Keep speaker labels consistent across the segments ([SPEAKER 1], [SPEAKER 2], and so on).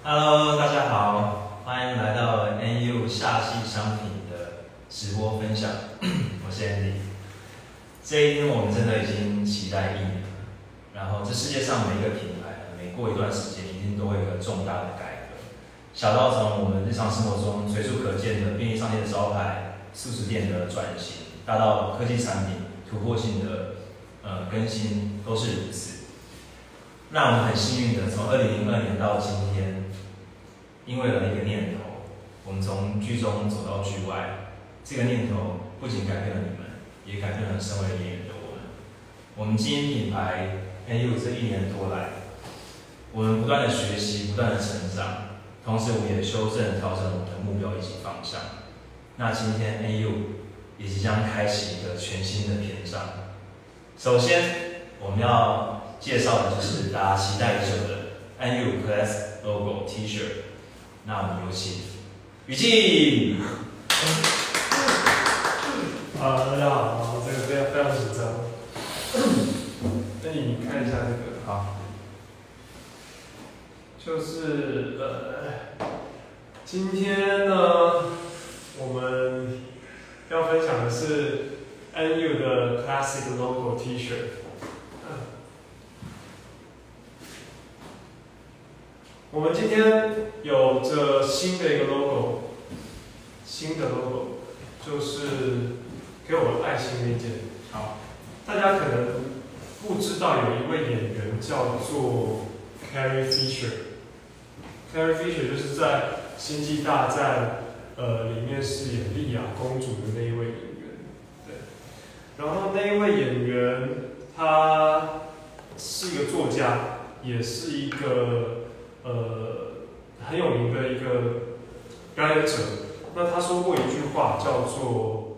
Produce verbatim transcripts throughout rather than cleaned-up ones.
[SPEAKER 1] Hello， 大家好，欢迎来到 N U 夏季商品的直播分享。我是 Andy。这一天我们真的已经期待一年了。然后这世界上每一个品牌，每过一段时间，一定都会有一个重大的改革。小到从我们日常生活中随处可见的便利商店的招牌、速食店的转型，大到科技产品突破性的呃更新，都是如此。那我们很幸运的，从二零零二年到今天，因为了一个念头，我们从剧中走到剧外。这个念头不仅改变了你们，也改变了身为演员的我们。我们经营品牌 N U 这一年多来，我们不断的学习，不断的成长，同时我们也修正、调整我们的目标以及方向。那今天 N U 也即将开启一个全新的篇章。首先，我们要介绍的就是大家期待已久的 N U Class Logo T 恤。那我们有请雨静。
[SPEAKER 2] 啊，大家好，这个非常非常紧张。那你看一下这个，
[SPEAKER 1] 好，
[SPEAKER 2] 就是呃，今天呢，我们要分享的是 N U 的 Classic Logo T 恤。我们今天有着新的一个 logo， 新的 logo 就是给我爱心的一件。好，大家可能不知道有一位演员叫做 Carrie Fisher。Carrie Fisher 就是在《星际大战》呃里面饰演莉亚公主的那一位演员。对，然后那一位演员他是一个作家，也是一个。呃，很有名的一个表演者，那他说过一句话叫做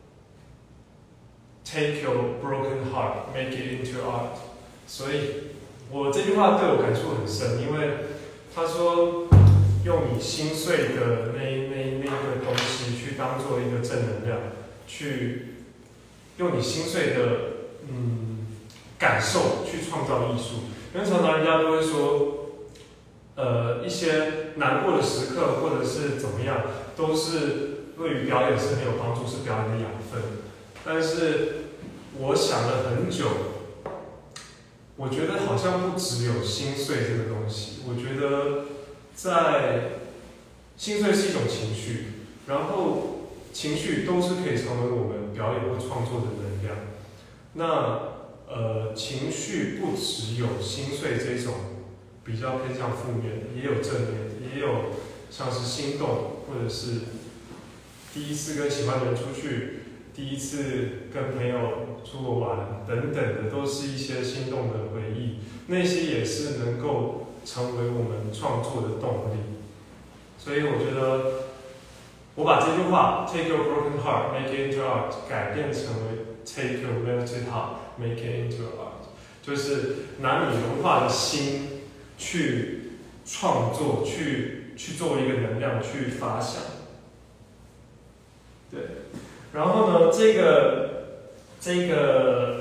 [SPEAKER 2] "Take your broken heart, make it into art"。所以，我这句话对我感触很深，因为他说用你心碎的那那那个东西去当做一个正能量，去用你心碎的嗯感受去创造艺术。因为常常人家都会说。呃，一些难过的时刻，或者是怎么样，都是对于表演是很有帮助，是表演的养分。但是我想了很久，我觉得好像不只有心碎这个东西。我觉得在心碎是一种情绪，然后情绪都是可以成为我们表演或创作的能量。那呃，情绪不只有心碎这种。比较偏向负面的，也有正面的，也有像是心动，或者是第一次跟喜欢的人出去，第一次跟朋友出国玩等等的，都是一些心动的回忆。那些也是能够成为我们创作的动力。所以我觉得，我把这句话 "Take your broken heart, make it into art" 改变成为 "Take your melted heart, make it into art"， 就是拿你融化的心。去创作，去去作为一个能量去发想，对。然后呢，这个这个，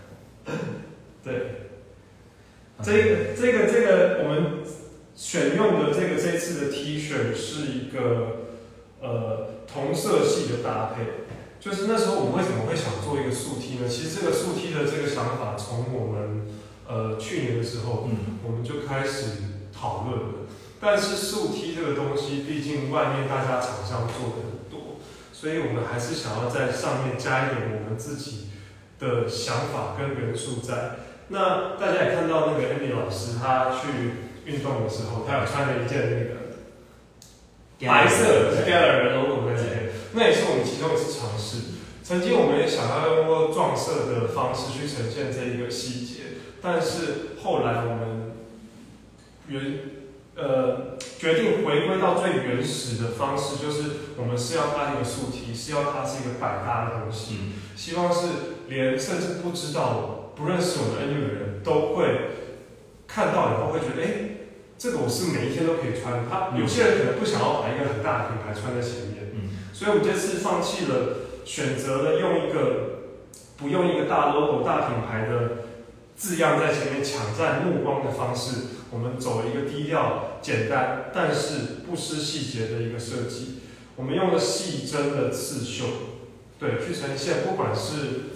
[SPEAKER 2] 对，这个这个这个我们选用的这个这次的 T 恤是一个呃同色系的搭配。就是那时候我们为什么会想做一个素 T 呢？其实这个素 T 的这个想法从我们呃，去年的时候，嗯，我们就开始讨论了。但是素 T 这个东西，毕竟外面大家厂商做的很多，所以我们还是想要在上面加一点我们自己的想法跟元素在。那大家也看到那个 Andy 老师，他去运动的时候，他有穿了一件那个白色的 Gather 的 logo 在这边，那也是我们其中一次尝试。曾经我们也想要用过撞色的方式去呈现这一个细节。但是后来我们原呃决定回归到最原始的方式，就是我们是要它一个素 T， 是要它是一个百搭的东西，嗯、希望是连甚至不知道、不认识我们 N U 的人都会看到以后会觉得，哎，这个我是每一天都可以穿。他有些人可能不想要把一个很大的品牌穿在前面，嗯、所以我们这次放弃了，选择了用一个不用一个大 logo、大品牌的字样在前面抢占目光的方式， 我们走了一个低调、简单但是不失细节的一个设计。我们用了细针的刺绣，对，去呈现，不管是，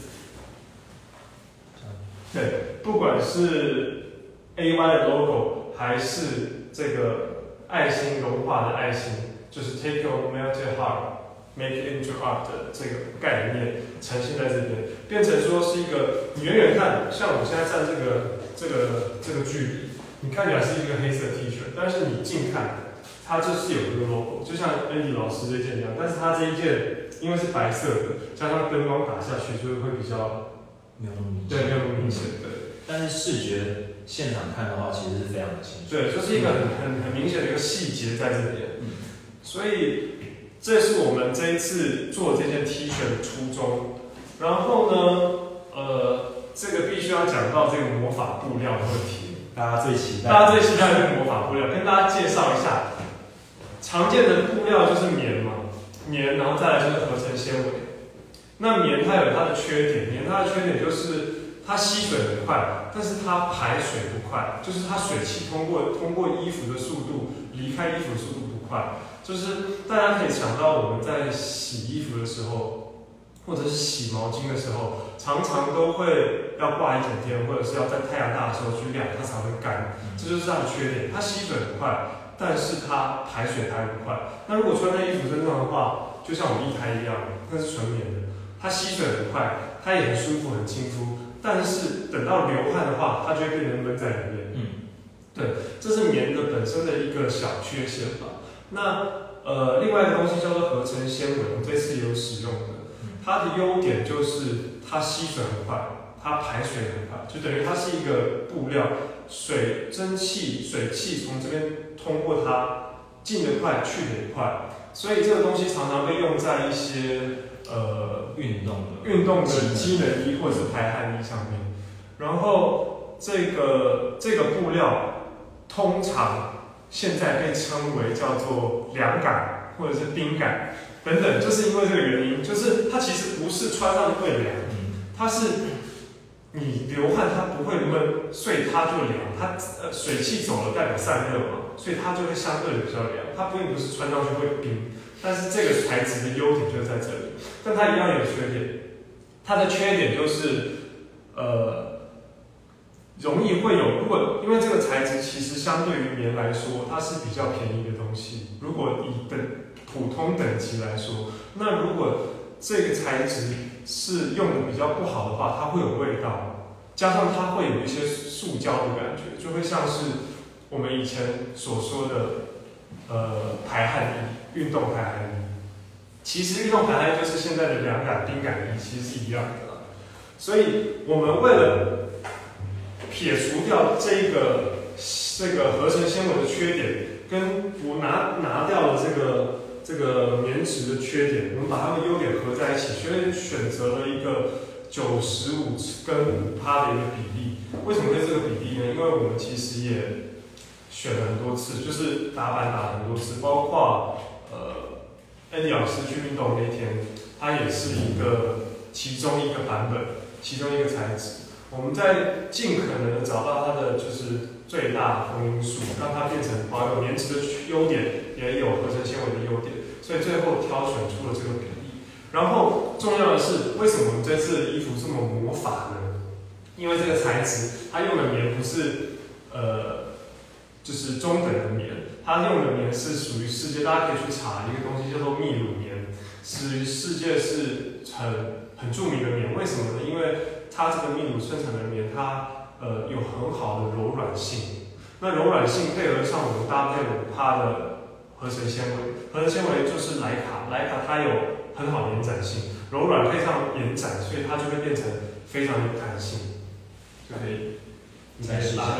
[SPEAKER 2] 对，不管是 A Y 的 logo 还是这个爱心融化的爱心，就是 Take your melted heart。Make it into art 的这个概念呈现在这边，变成说是一个你远远看，像我现在站这个这个这个距离，你看起来是一个黑色 T 恤，但是你近看，它就是有一个 logo， 就像 Andy 老师这件一样，但是它这一件因为是白色的，加上灯光打下去，就会比较
[SPEAKER 1] 没有那么明显，
[SPEAKER 2] 对，没有那么明显，对。
[SPEAKER 1] 但是视觉现场看的话，其实是非常的清楚，
[SPEAKER 2] 对，就是一个很很很明显的一个细节在这边，
[SPEAKER 1] 嗯，
[SPEAKER 2] 所以。这是我们这一次做这件 T 恤的初衷。然后呢，呃，这个必须要讲到这个魔法布料的问题。
[SPEAKER 1] 大家最期待，
[SPEAKER 2] 大家最期待的魔法布料，跟大家介绍一下。常见的布料就是棉嘛，棉，然后再来就是合成纤维。那棉它有它的缺点，棉它的缺点就是它吸水很快，但是它排水不快，就是它水汽通过通过衣服的速度，离开衣服的速度不快。就是大家可以想到我们在洗衣服的时候，或者是洗毛巾的时候，常常都会要挂一整天，或者是要在太阳大的时候去晾，它才会干。这就是它的缺点，它吸水很快，但是它排水排不快。那如果穿在衣服身上的话，就像我们一台一样，那是纯棉的，它吸水很快，它也很舒服很亲肤，但是等到流汗的话，它就会变成闷在里面。嗯，对，这是棉的本身的一个小缺陷吧。那呃，另外一个东西叫做合成纤维，我们这次也有使用的。它的优点就是它吸水很快，它排水很快，就等于它是一个布料，水蒸气、水汽从这边通过它进得快，去得也快，所以这个东西常常被用在一些呃
[SPEAKER 1] 运动的
[SPEAKER 2] 运动的机能衣或者是排汗衣上面。然后这个这个布料通常现在被称为叫做凉感或者是冰感等等，就是因为这个原因，就是它其实不是穿上去会凉，它是你流汗它不会闷，所以它就凉，它呃水汽走了代表散热嘛，所以它就会相对的比较凉，它并不是穿上去会冰，但是这个材质的优点就在这里，但它一样有缺点，它的缺点就是呃。容易会有，如果因为这个材质其实相对于棉来说，它是比较便宜的东西。如果以等普通等级来说，那如果这个材质是用的比较不好的话，它会有味道，加上它会有一些塑胶的感觉，就会像是我们以前所说的呃排汗衣、运动排汗衣。其实运动排汗衣就是现在的凉感、冰感衣，其实是一样的。所以我们为了撇除掉这个这个合成纤维的缺点，跟我拿拿掉了这个这个棉质的缺点，我们把它们优点合在一起，所以选择了一个九十五跟五趴的一个比例。为什么会这个比例呢？因为我们其实也选了很多次，就是打板打了很多次，包括呃 Andy 老师去运动那天，它也是一个其中一个版本，其中一个材质。我们在尽可能的找到它的就是最大公因数，让它变成保有棉质的优点，也有合成纤维的优点，所以最后挑选出了这个比例。然后重要的是，为什么我们这次的衣服这么魔法呢？因为这个材质，它用的棉不是呃，就是中等的棉，它用的棉是属于世界，大家可以去查一个东西叫做秘鲁棉，属于世界是很很著名的棉。为什么呢？因为它这个秘鲁生产的棉，它呃有很好的柔软性。那柔软性配合上我们搭配五趴的合成纤维，合成纤维就是莱卡，莱卡它有很好的延展性，柔软配上延展，所以它就会变成非常有弹性，就可以
[SPEAKER 1] 再试一下，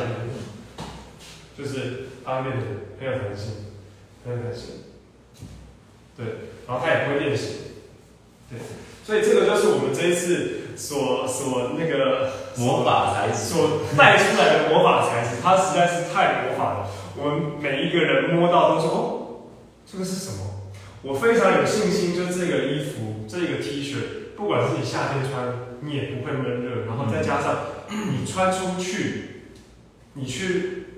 [SPEAKER 2] 就是它会变得很有弹性，很有弹性。对，然后它也不会变形。对，所以这个就是我们这一次。所所那个
[SPEAKER 1] 魔法材质
[SPEAKER 2] 所带出来的魔法材质，它实在是太魔法了。我们每一个人摸到都说：“哦，这个是什么？”我非常有信心，就这个衣服、这个 T 恤，不管是你夏天穿，你也不会闷热。然后再加上你穿出去，你去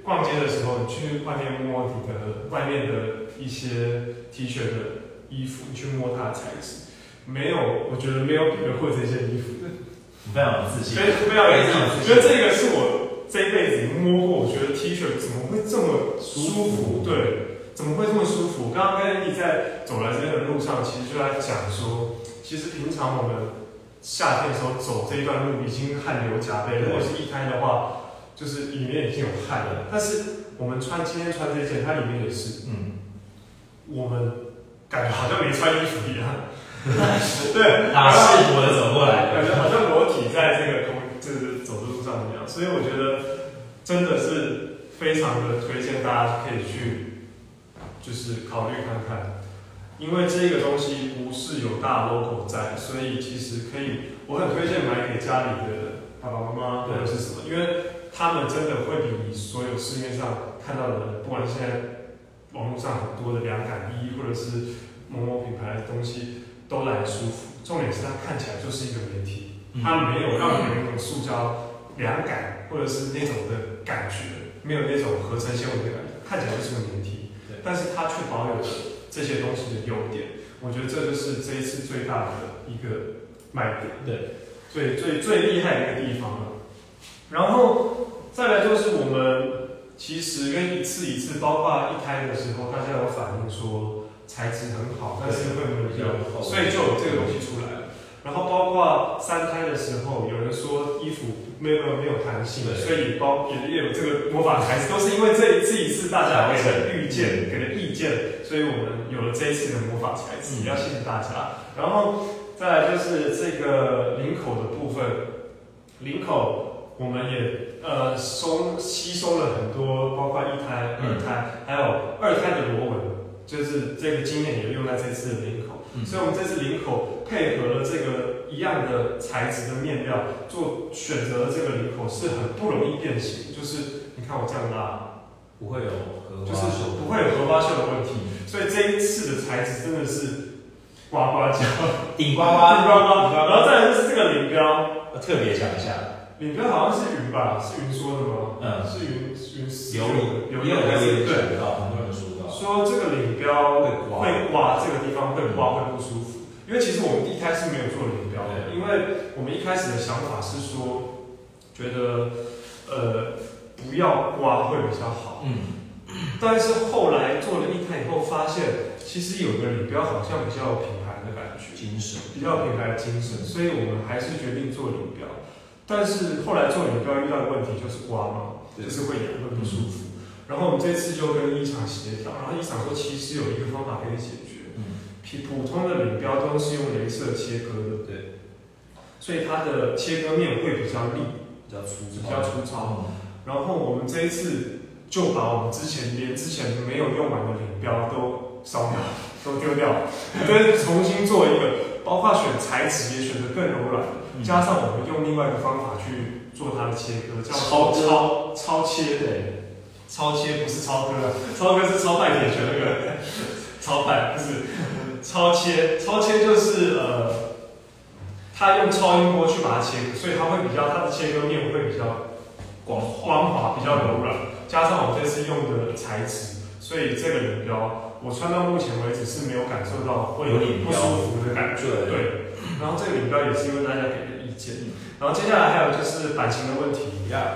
[SPEAKER 2] 逛街的时候，你去外面摸你的外面的一些 T 恤的衣服，你去摸它的材质，没有，我觉得没有比得过这件衣服的。
[SPEAKER 1] 非常有自信，
[SPEAKER 2] 非非常有自信。觉得这个是我这一辈子摸过，我觉得 T 恤怎么会这么舒服？对，怎么会这么舒服？刚刚跟你在走来这边的路上，其实就在讲说，其实平常我们夏天的时候走这一段路已经汗流浃背，如果是一开的话，就是里面已经有汗了。但是我们穿今天穿这件，它里面也是，嗯，我们感觉好像没穿衣服一样。对，
[SPEAKER 1] 打赤膊的走过来，
[SPEAKER 2] 感觉好像裸体在这个空，就是走的路上一样。所以我觉得真的是非常的推荐大家可以去，就是考虑看看，因为这个东西不是有大 logo 在，所以其实可以，我很推荐买给家里的爸爸妈妈或者是什么，因为他们真的会比你所有市面上看到的，不管现在网络上很多的凉感衣或者是某某品牌的东西。都来舒服，重点是它看起来就是一个棉 T，它没有让你有那种塑胶凉感或者是那种的感觉，没有那种合成纤维的感觉，看起来就是个棉 T，但是它却保有这些东西的优点，我觉得这就是这一次最大的一个卖点，对，最最最厉害的一个地方了。然后再来就是我们其实跟一次一次，包括一开的时候，大家有反映说。材质很好，但是会没有比较厚，所以就有这个东西出来了。然后包括三胎的时候，有人说衣服没有没有弹性，所以包也也有这个魔法材质，都是因为这一次一次大家给的预见、给的意见，所以我们有了这一次的魔法材质，也要谢谢大家。然后再来就是这个领口的部分，领口我们也呃收吸收了很多，包括一胎、二胎，还有二胎的螺纹。就是这个经验也用在这次的领口，嗯、所以我们这次领口配合了这个一样的材质的面料，做选择的这个领口是很不容易变形。就是你看我这样拉，
[SPEAKER 1] 不会有荷花
[SPEAKER 2] 就是不会有荷花袖的问题。所以这一次的材质真的是呱呱叫，
[SPEAKER 1] 顶呱呱，
[SPEAKER 2] 顶呱呱。然后再来就是这个领标，
[SPEAKER 1] 我特别讲一下，
[SPEAKER 2] 领标好像是云吧？是云说的吗？嗯，是云云
[SPEAKER 1] 有有有有有对，很多人说。
[SPEAKER 2] 说这个领标会刮，这个地方会刮会不舒服，因为其实我们一开始没有做领标的，因为我们一开始的想法是说，觉得呃不要刮会比较好，嗯，但是后来做了一胎以后，发现其实有个领标好像比较有品牌的感觉，
[SPEAKER 1] 精神，
[SPEAKER 2] 比较有品牌的精神，所以我们还是决定做领标，但是后来做领标遇到的问题就是刮嘛，就是会痒会不舒服。然后我们这次就跟医厂协调，然后医厂说其实有一个方法可以解决，嗯，普通的领标都是用雷射切割的，对，所以它的切割面会比较利，
[SPEAKER 1] 比较粗糙，
[SPEAKER 2] 比较粗糙。然后我们这一次就把我们之前连之前没有用完的领标都烧掉，都丢掉，跟重新做一个，包括选材质也选得更柔软，嗯、加上我们用另外一个方法去做它的切割，叫超超超切，对。超切不是超割，超割是超派铁拳那个超派，不是超切。超切就是呃，它用超音波去把它切割，所以它会比较它的切割面会比较光光滑，比较柔软。加上我这次用的材质，所以这个领标我穿到目前为止是没有感受到会有不舒服的感觉。对，然后这个领标也是因为大家给的意见。然后接下来还有就是版型的问题。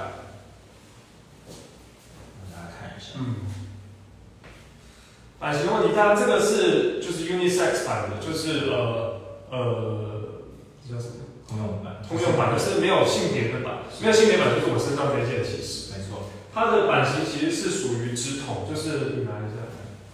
[SPEAKER 2] 嗯，版型的问题，当然这个是就是 unisex 版的，就是呃呃，这叫什么？
[SPEAKER 1] 通用版。
[SPEAKER 2] 通用版就是没有性别的版，没有性别版就是我身上这件，其实
[SPEAKER 1] 没错。
[SPEAKER 2] 它的版型其实是属于直筒，就是你拿一下，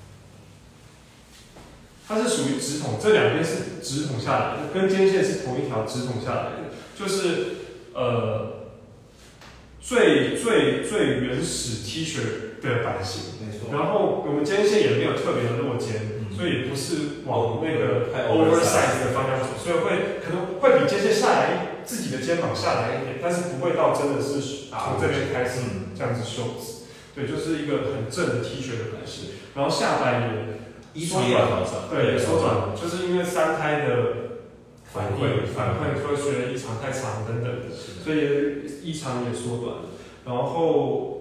[SPEAKER 2] 它是属于直筒，这两边是直筒下来的，跟肩线是同一条直筒下来的，就是呃。最最最原始 T 恤的版型，没错。然后我们肩线也没有特别的落肩，嗯、所以不是往那个 oversize 的方向走，所以会可能会比肩线下来自己的肩膀下来一点，但是不会到真的是从这边开始这样子袖子。对，就是一个很正的 T 恤的版型。然后下摆也缩短，对，也缩短，就是因为三胎的。反馈反馈说学的异常太长等等的，所以异常也缩短了。然后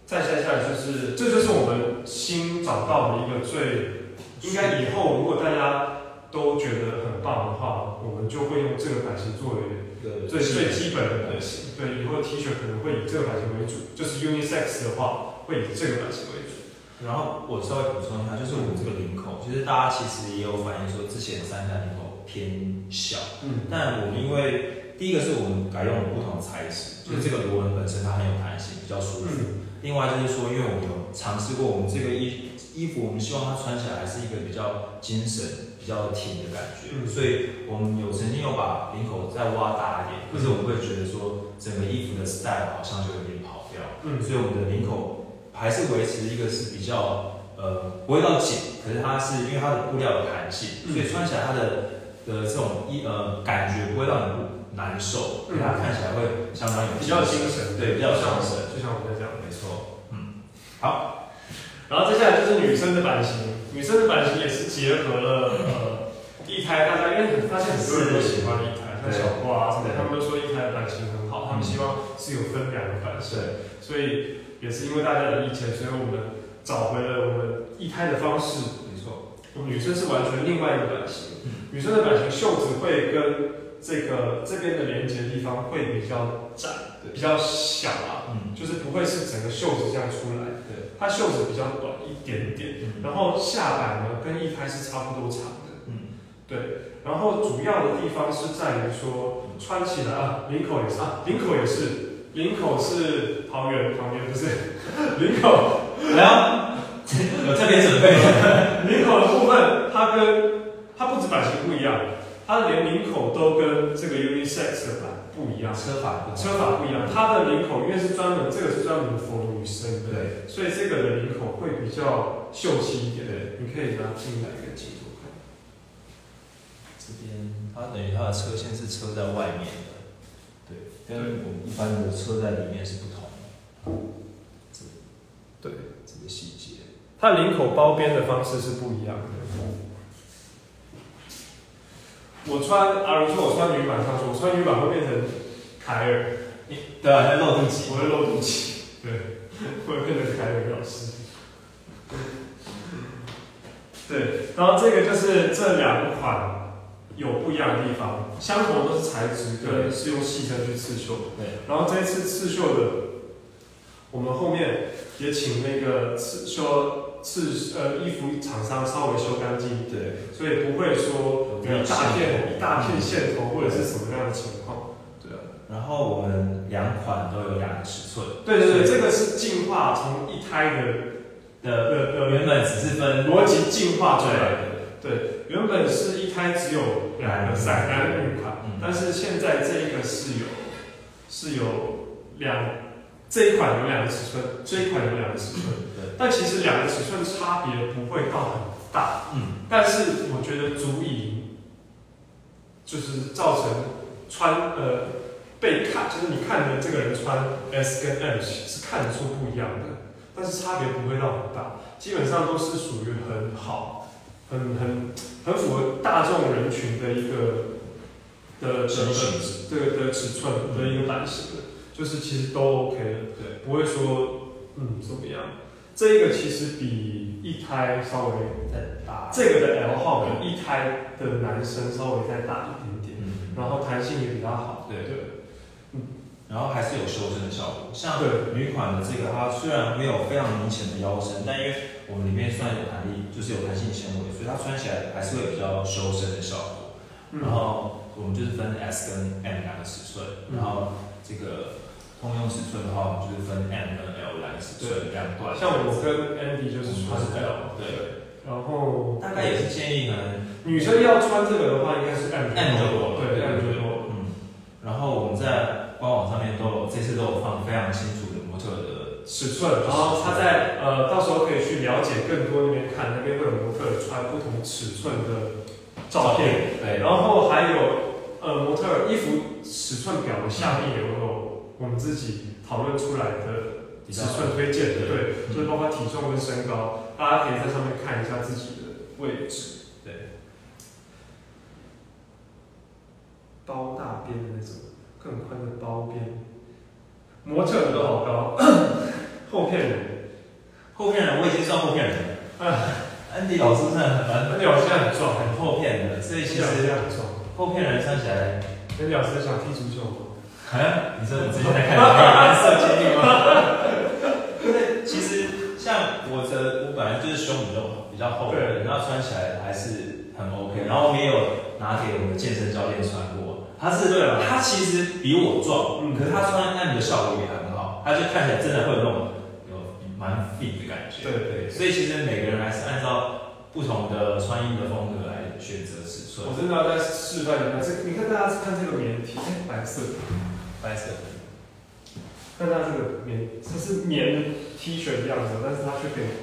[SPEAKER 2] 再接下来就是，这就是我们新找到的一个最，应该以后如果大家都觉得很棒的话，我们就会用这个版型作为最最基本的版型。对，以后 T 恤可能会以这个版型为主，就是 unisex 的话会以这个版型为主。
[SPEAKER 1] 然后我稍微补充一下，就是我们这个领口，其实大家其实也有反映说，之前三台领口偏小，嗯，但我们因为第一个是我们改用了不同的材质，就是这个螺纹本身它很有弹性，比较舒服。嗯、另外就是说，因为我们有尝试过，我们这个衣衣服，我们希望它穿起来还是一个比较精神、比较挺的感觉，嗯、所以我们有曾经有把领口再挖大一点，可是我们会觉得说，整个衣服的 style 好像就有点跑掉，嗯，所以我们的领口。还是维持一个是比较呃不会到紧，可是它是因为它的布料有弹性，所以穿起来它的的这种衣呃感觉不会让你难受，嗯、它看起来会相当有
[SPEAKER 2] 比较精神，
[SPEAKER 1] 对，比较精神，
[SPEAKER 2] 就像我们在讲，
[SPEAKER 1] 没错，嗯，好，
[SPEAKER 2] 然后接下来就是女生的版型，女生的版型也是结合了呃一胎，大家因为发现很多人都喜欢一胎，像小花啊什么的，他们都说一胎的版型很好，他们希望是有分两个版型，所以。也是因为大家的意见，所以我们找回了我们一胎的方式。
[SPEAKER 1] 没错，
[SPEAKER 2] 我们女生是完全另外一个版型。嗯、女生的版型袖子会跟这个这边的连接地方会比较窄，比较小啊，嗯、就是不会是整个袖子这样出来。对，它袖子比较短一点点，嗯、然后下摆呢跟一胎是差不多长的。嗯，对。然后主要的地方是在于说穿起来啊，领口也是啊，领口也是。领口是桃园，桃园不是领口，
[SPEAKER 1] 来啊，有特别准备的。
[SPEAKER 2] 领口的部分，它跟它不止版型不一样，它连领口都跟这个 unisex 的版不一样，
[SPEAKER 1] 车法不
[SPEAKER 2] 车法不一样。它的领口因为是专门，这个是专门 for 女生的，对，所以这个的领口会比较秀气一点。对，你可以拿进来一个镜头看。
[SPEAKER 1] 这边它等于它的车线是车在外面的。对，跟我们一般的车在里面是不同的。这，
[SPEAKER 2] 对，
[SPEAKER 1] 这个细节，
[SPEAKER 2] 它领口包边的方式是不一样的。我穿，啊，如说我穿女版上去，我穿女版会变成凯尔，
[SPEAKER 1] 对啊，会露肚脐，
[SPEAKER 2] 我会露肚脐，对，会变成凯尔老师。对，然后这个就是这两款。有不一样的地方，相同都是材质跟是用细针去刺绣。对，然后这一次刺绣的，我们后面也请那个刺绣刺呃衣服厂商稍微修干净。对，所以不会说一大片一大片线头或者是什么样的情况。对啊。
[SPEAKER 1] 然后我们两款都有两个尺寸。
[SPEAKER 2] 对对对，这个是进化从一胎的
[SPEAKER 1] 的的的原本只是分
[SPEAKER 2] 逻辑进化出来的。对，原本是一胎只有两个伞男女款，嗯、但是现在这一个是有是有两这一款有两个尺寸，这一款有两个尺寸，嗯、但其实两个尺寸差别不会到很大，嗯、但是我觉得足以就是造成穿呃被看，就是你看的这个人穿 S 跟 M 是看得出不一样的，但是差别不会到很大，基本上都是属于很好。很很很符合大众人群的一个的的这个的尺寸的一个版型的，就是其实都 OK 的，对，不会说嗯怎么样。这一个其实比一胎稍微再大，这个的 L 号比一胎的男生稍微再大一点点，嗯、然后弹性也比较好，
[SPEAKER 1] 对对，嗯，然后还是有修身的效果。像女款的这个，它虽然没有非常明显的腰身，但因为我们里面算有弹力，就是有弹性纤维，所以它穿起来还是会比较修身的效果。嗯、然后我们就是分 S 跟 M 两个尺寸，嗯、然后这个通用尺寸的话，我们就是分 M 跟 L 两个尺寸两段。
[SPEAKER 2] 像我跟 Andy 就是穿 L，
[SPEAKER 1] 对。
[SPEAKER 2] 然后
[SPEAKER 1] 大概也是建议可能
[SPEAKER 2] 女生要穿这个的话，应该是 M
[SPEAKER 1] M 就多了，
[SPEAKER 2] 对 M 就多。
[SPEAKER 1] 嗯。然后我们在官网上面都有，这次都有放非常清楚的模特的
[SPEAKER 2] 尺寸，然后他在呃到时候可以去了解更多那边看，那边会有模特穿不同尺寸的照片，对，然后还有呃模特衣服尺寸表的下面也有我们自己讨论出来的尺寸推荐的，对，就是包括体重跟身高，大家可以在上面看一下自己的位置，对，包大边的那种更宽的包边。模特都好高， 后骗人，
[SPEAKER 1] 后骗人，我已经算后骗人了。
[SPEAKER 2] 啊，
[SPEAKER 1] 安迪老师真的很蛮，
[SPEAKER 2] 安迪老师现在很壮，
[SPEAKER 1] 很后骗的，所以其实
[SPEAKER 2] 很壮。
[SPEAKER 1] 后骗人算起来，
[SPEAKER 2] 安迪老师想踢足球吗？
[SPEAKER 1] 啊？你说我之前在看蓝色监狱吗？对，其实像我的，我本来就是胸比较比较厚的，那穿起来还是很 OK。然后我们也有拿给我们的健身教练穿过，他是对了，他其实比我壮，嗯，可是他穿那的效果也很好，他就看起来真的会有那种有蛮 fit 的感觉。对对，所以其实每个人还是按照不同的穿衣的风格来选择尺寸。
[SPEAKER 2] 我真的要再示范一下，这你看大家看这个棉 T， 哎，白色，
[SPEAKER 1] 白色的。
[SPEAKER 2] 看它这个棉，这是棉 T 恤的样子，但是它却可以，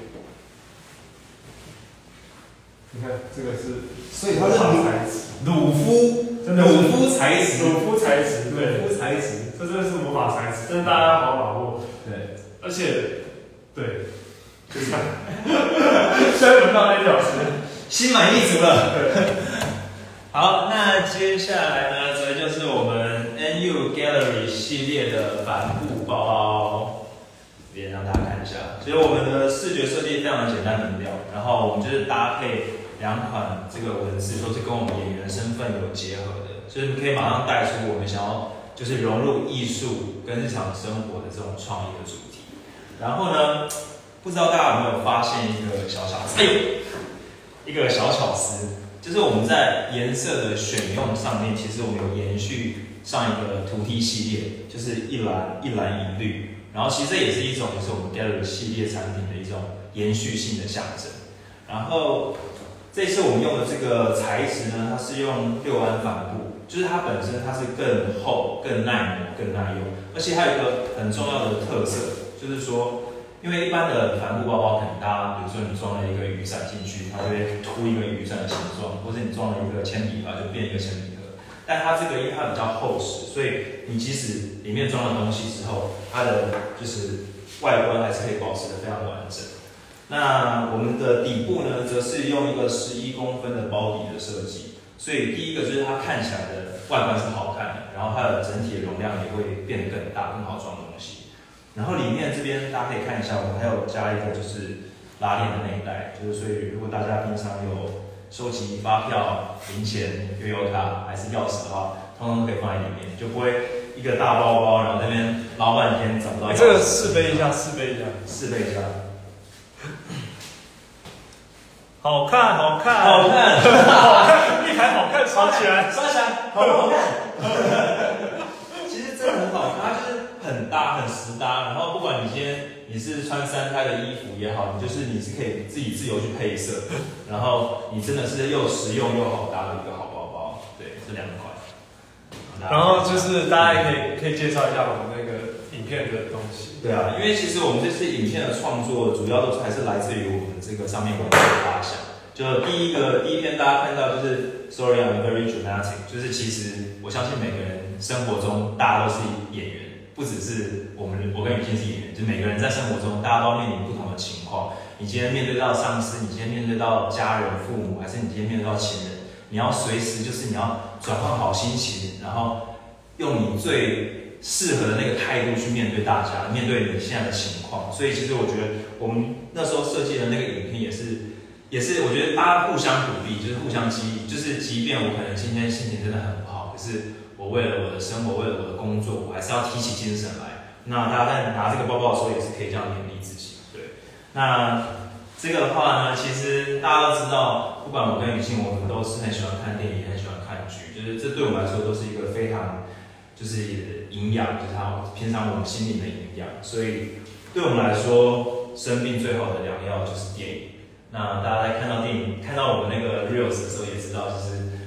[SPEAKER 2] 你看这个是，
[SPEAKER 1] 所以它是
[SPEAKER 2] 材质，
[SPEAKER 1] 鲁夫，真的鲁夫材质，
[SPEAKER 2] 鲁夫材质，
[SPEAKER 1] 对，鲁夫材质，
[SPEAKER 2] 这真的是魔法材质，真的大家好好把握。
[SPEAKER 1] 对，
[SPEAKER 2] 而且，对，就这样。现在轮到安迪老师，
[SPEAKER 1] 心满意足了。好，那接下来呢，这就是我们 N U Gallery 系列的帆布包包，这边让大家看一下。其实我们的视觉设计非常的简单明了，然后我们就是搭配两款这个文字，都是跟我们演员身份有结合的，所以你可以马上带出我们想要就是融入艺术跟日常生活的这种创意的主题。然后呢，不知道大家有没有发现一个小巧思？哎呦，一个小巧思。就是我们在颜色的选用上面，其实我们有延续上一个图梯系列，就是一蓝一蓝一绿，然后其实这也是一种就是我们 Gallery 系列产品的一种延续性的象征。然后这次我们用的这个材质呢，它是用六安帆布，就是它本身它是更厚、更耐磨、更耐用，而且还有一个很重要的特色，就是说。因为一般的帆布包包，可能大家，比如说你装了一个雨伞进去，它就会凸一个雨伞的形状，或者你装了一个铅笔盒，就变一个铅笔盒。但它这个因为它比较厚实，所以你即使里面装了东西之后，它的就是外观还是可以保持得非常完整。那我们的底部呢，则是用一个十一公分的包底的设计，所以第一个就是它看起来的外观是好看的，然后它的整体的容量也会变得更大，更好装东西。然后里面这边大家可以看一下，我们还有加一个就是拉链的内袋，就是所以如果大家平常有收集发票、零钱、悠游卡还是钥匙的话，通通都可以放在里面，就不会一个大包包，然后那边捞半天找不到钥匙。
[SPEAKER 2] 这个试背一下，试背一下，
[SPEAKER 1] 试背一下。
[SPEAKER 2] 好看，好看，
[SPEAKER 1] 好看，
[SPEAKER 2] 好看，一排好看，刷起来，
[SPEAKER 1] 刷起来，好不好看？其实真的很好看，它就是很搭，很实搭。然后不管你今天你是穿三开的衣服也好，你就是你是可以自己自由去配色，然后你真的是又实用又好搭的一个好包包。对，这两款。
[SPEAKER 2] 然后就是大家也可以可以介绍一下我们那个影片的东西。
[SPEAKER 1] 对啊，因为其实我们这次影片的创作主要都还是来自于我们这个上面文字的发想。就第一个第一篇大家看到就是 Sorry I'm very dramatic， 就是其实我相信每个人生活中大家都是演员，不只是我们我跟雨欣是演员，就每个人在生活中大家都面临不同的情况。你今天面对到上司，你今天面对到家人、父母，还是你今天面对到情人，你要随时就是你要转换好心情，然后用你最适合的那个态度去面对大家，面对你现在的情况。所以其实我觉得我们那时候设计的那个影片也是。也是，我觉得大家互相鼓励，就是互相激励。就是即便我可能今天心情真的很不好，可是我为了我的生活，为了我的工作，我还是要提起精神来。那大家在拿这个包包的时候，也是可以这样勉励自己。对，那这个的话呢，其实大家都知道，不管我跟雨欣，我们都是很喜欢看电影，很喜欢看剧，就是这对我们来说都是一个非常就是营养，就是它平常我们心灵的营养。所以对我们来说，生病最好的良药就是电影。那大家在看到电影、看到我们那个 reels 的时候，也知道，就是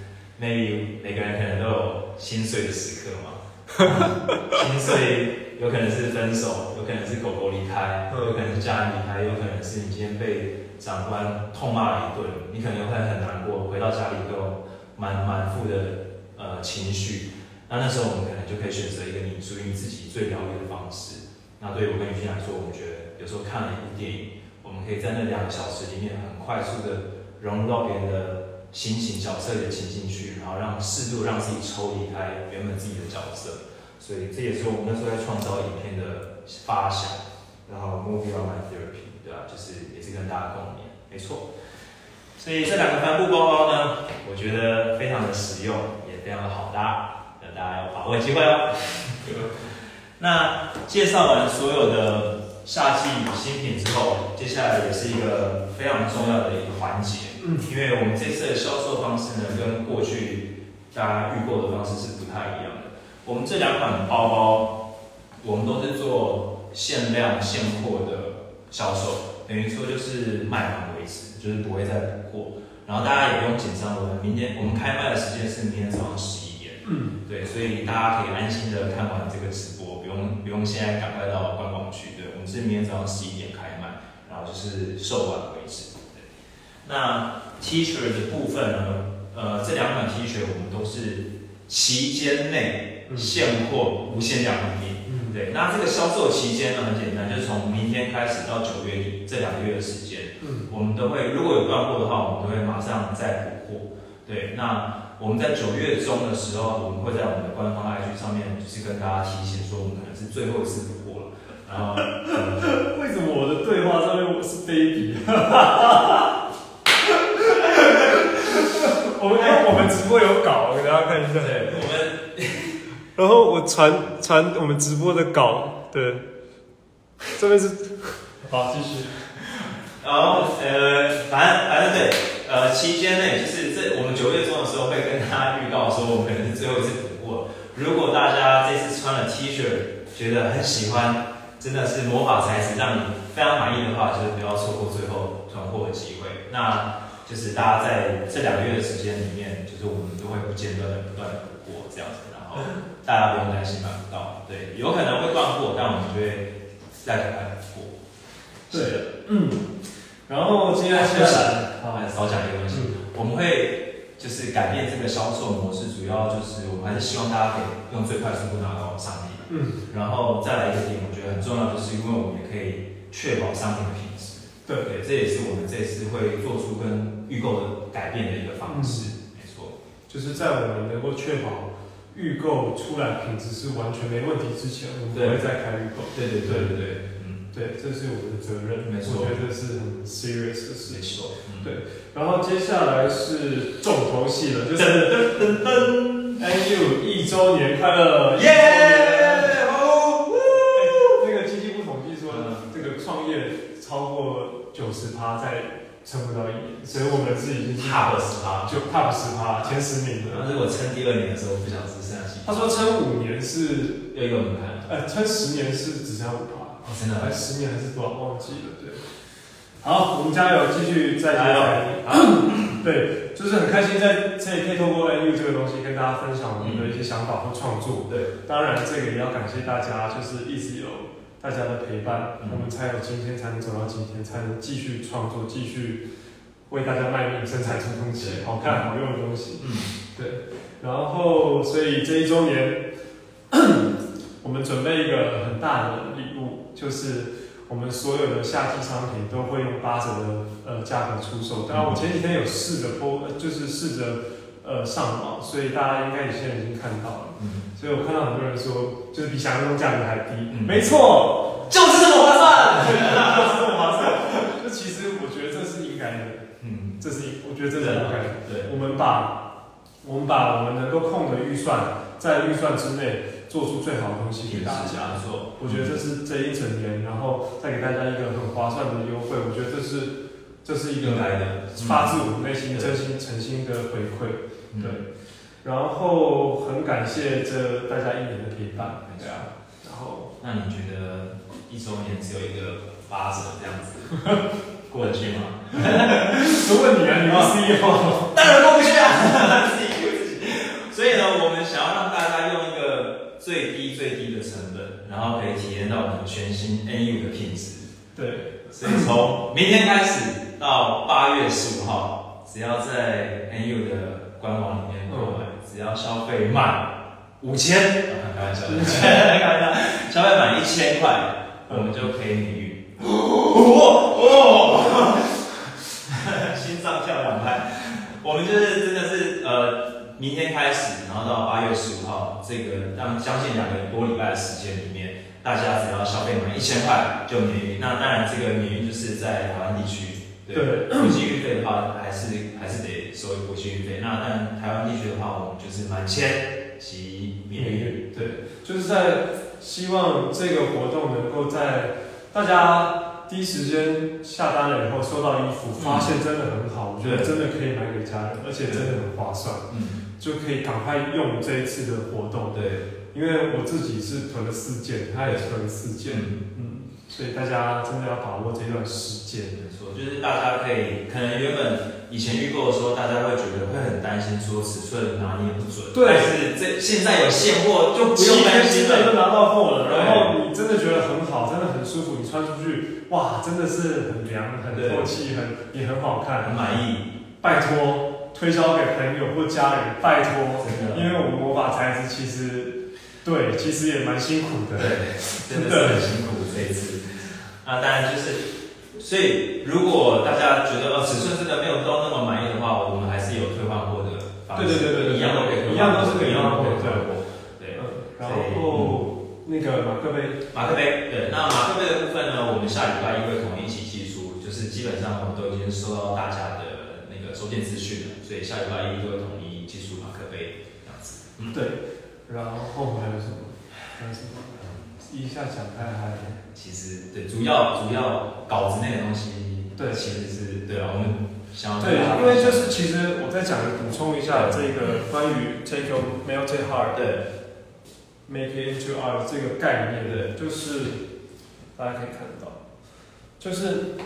[SPEAKER 1] maybe 每个人可能都有心碎的时刻嘛。心碎有可能是分手，有可能是狗狗离开，有可能是家人离开，有可能是你今天被长官痛骂了一顿，你可能会很难过，回到家里都有满满腹的呃情绪。那那时候我们可能就可以选择一个你属于你自己最疗愈的方式。那对于我跟雨欣来说，我们觉得有时候看了一部电影。我们可以在那两个小时里面很快速的融入到别人的心情、角色的情境去，然后让适度让自己抽离开原本自己的角色。所以这也是我们那时候在创造影片的发想。 然后 Movie on My Therapy， 对吧、啊？就是也是跟大家共勉，没错。所以这两个帆布包包呢，我觉得非常的实用，也非常的好搭，那大家要把握机会哦。那介绍完所有的夏季新品之后，接下来也是一个非常重要的一个环节，嗯，因为我们这次的销售方式呢，跟过去大家预购的方式是不太一样的。我们这两款包包，我们都是做限量现货的销售，等于说就是卖完为止，就是不会再补货。然后大家也不用紧张，我们明天我们开卖的时间是明天早上十一点，嗯，对，所以大家可以安心的看完这个直播，不用不用现在赶快到官网去，对，我们是明天早上十一点开卖，然后就是售完为止。对，那 T 恤的部分呢，呃，这两款 T 恤我们都是期间内现货无限量供应。嗯，对，那这个销售期间呢很简单，就是从明天开始到九月底这两个月的时间，嗯，我们都会如果有断货的话，我们都会马上再补货。对，那我们在九月中的时候，我们会在我们的官方 I G 上面，就是跟大家提醒说，我们可能是最后一次补货了。然后，
[SPEAKER 2] 嗯、为什么我的对话上面我是 baby？ 我们哎，我们直播有稿，我给大家看一下。
[SPEAKER 1] 对，我们，
[SPEAKER 2] 然后我传传我们直播的稿，对，这边是，好，继续。
[SPEAKER 1] 然后呃，反正反正对，呃，期间内就是这我们九月中的时候会跟大家预告说，我们可能是最后一次补货。如果大家这次穿了 T 恤，觉得很喜欢，真的是魔法材质，让你非常满意的话，就是不要错过最后团货的机会。那就是大家在这两个月的时间里面，就是我们都会不间断的不断的补货这样子，然后大家不用担心买不到，对，有可能会断货，但我们就会再赶快补货。
[SPEAKER 2] 对的，嗯。然后接下来，
[SPEAKER 1] 好，少讲一个东西，嗯、我们会就是改变这个销售模式，主要就是我们还是希望大家可以用最快速度拿到商品。嗯。然后再来一个点，我觉得很重要，就是因为我们也可以确保商品的品质。对对，这也是我们这次会做出跟预购的改变的一个方式。嗯、没错，
[SPEAKER 2] 就是在我们能够确保预购出来品质是完全没问题之前，我们不会再开预购。
[SPEAKER 1] 对对对对对。
[SPEAKER 2] 对，这是我们的责任，
[SPEAKER 1] 没错，
[SPEAKER 2] 我觉得这是很 serious 的事情。
[SPEAKER 1] 没错，嗯、
[SPEAKER 2] 对。然后接下来是重头戏了，就是
[SPEAKER 1] 噔噔噔
[SPEAKER 2] N U 一周年快乐！
[SPEAKER 1] 耶！哦，
[SPEAKER 2] 那个经济部统计说，这个创业超过九十趴，再撑不到一年，所以我们是已经
[SPEAKER 1] top 十趴，
[SPEAKER 2] 就 top 十趴前十名了。
[SPEAKER 1] 但是我撑第二年的时候，不想只剩下几。
[SPEAKER 2] 他说撑五年是
[SPEAKER 1] 要用门槛，
[SPEAKER 2] 呃，撑十年是只剩下五趴。
[SPEAKER 1] 哦，真的，
[SPEAKER 2] 还十年还是多少忘记了？对，好，我们加油，继续再
[SPEAKER 1] 加油。
[SPEAKER 2] 对，就是很开心在这可以透过 N U 这个东西跟大家分享我们的一些想法和创作。对，当然这个也要感谢大家，就是一直有大家的陪伴，嗯、我们才有今天，才能走到今天，才能继续创作，继续为大家卖命，生产出东西，好看好用的东西。嗯，对。然后，所以这一周年。我们准备一个很大的礼物，就是我们所有的夏季商品都会用八折的呃价格出售。当然，我前几天有试着播，就是试着呃上网，所以大家应该现在已经看到了。嗯，所以我看到很多人说，就是比想象中价格还低。嗯、没错，
[SPEAKER 1] 就是这么划算，
[SPEAKER 2] 就是这么划算。就其实我觉得这是应该的。嗯，这是我觉得这是应该的。对，我们把我们把我们能够控的预算，在预算之内。做出最好的东西给大家，
[SPEAKER 1] 没错。
[SPEAKER 2] 我觉得这是这一整年，然后再给大家一个很划算的优惠，我觉得这是这是一个发自我们内心、真心诚心的回馈，嗯、对。然后很感谢这大家一年的陪伴，对啊。然后，
[SPEAKER 1] 那你觉得一周年只有一个八折这样子过得去吗？
[SPEAKER 2] 我问你啊，你是 C E O，
[SPEAKER 1] 当然过不去啊，自己 Q 自己。所以呢，我们想要让大家用一个最低最低的成本，然后可以体验到我们全新 N U 的品质。
[SPEAKER 2] 对，
[SPEAKER 1] 所以从明天开始到八月十五号，只要在 N U 的官网里面购买，嗯、只要消费满五千，开玩笑，开玩笑，消费满一千块，我们就可以免运。哦，心脏跳两拍。我们就是真的是呃。明天开始，然后到八月十五号，这个让将近两个多礼拜的时间里面， 大家只要消费满一千块就免运。那当然，这个免运就是在台湾地区。对，国际运费的话，还是还是得收国际运费。那但台湾地区的话，我们就是满千即免运。
[SPEAKER 2] 对，就是在希望这个活动能够在大家第一时间下单了以后，收到衣服，发现真的很好，我觉得真的可以买给家人，而且真的很划算，嗯，就可以赶快用这一次的活动。
[SPEAKER 1] 对，因
[SPEAKER 2] 为我自己是囤了四件，他也囤了四件，嗯，所以大家真的要把握这段时间。
[SPEAKER 1] 没错，就是大家可以，可能原本以前预购的时候，大家会觉得会很担心说尺寸拿捏不准，
[SPEAKER 2] 对，
[SPEAKER 1] 但是这现在有现货就不用担心了，
[SPEAKER 2] 就拿到货了，然后你真的觉得很好，真的很舒服，你穿出去，哇，真的是很凉、很透气、很也很好看，
[SPEAKER 1] 很满意。
[SPEAKER 2] 拜托，推销给朋友或家人，拜托，因为我们魔法材质其实。对，其实也蛮辛苦的。
[SPEAKER 1] 对，真的是很辛苦这一次。那当然就是，所以如果大家觉得呃尺寸真的没有到那么满意的话，我们还是有退换货的方式。
[SPEAKER 2] 对对对对，
[SPEAKER 1] 一样都可以，
[SPEAKER 2] 一样都是可以退换货。
[SPEAKER 1] 对，
[SPEAKER 2] 嗯，然后那个马克杯，
[SPEAKER 1] 马克杯，对，那马克杯的部分呢，我们下礼拜一会统一一起寄出，就是基本上我们都已经收到大家的那个收件资讯了，所以下礼拜一都会统一寄出马克杯这样子。
[SPEAKER 2] 嗯，对。然后还有什么？还有什么？一下讲开还
[SPEAKER 1] 其实对，主要主要稿子内的东西，
[SPEAKER 2] 对，
[SPEAKER 1] 其实是对啊，我们想要
[SPEAKER 2] 对，因为就是其实我再讲补充一下这个关于 take your melt it hard，
[SPEAKER 1] 对
[SPEAKER 2] ，make it into art 这个概念的，就是大家可以看到，就是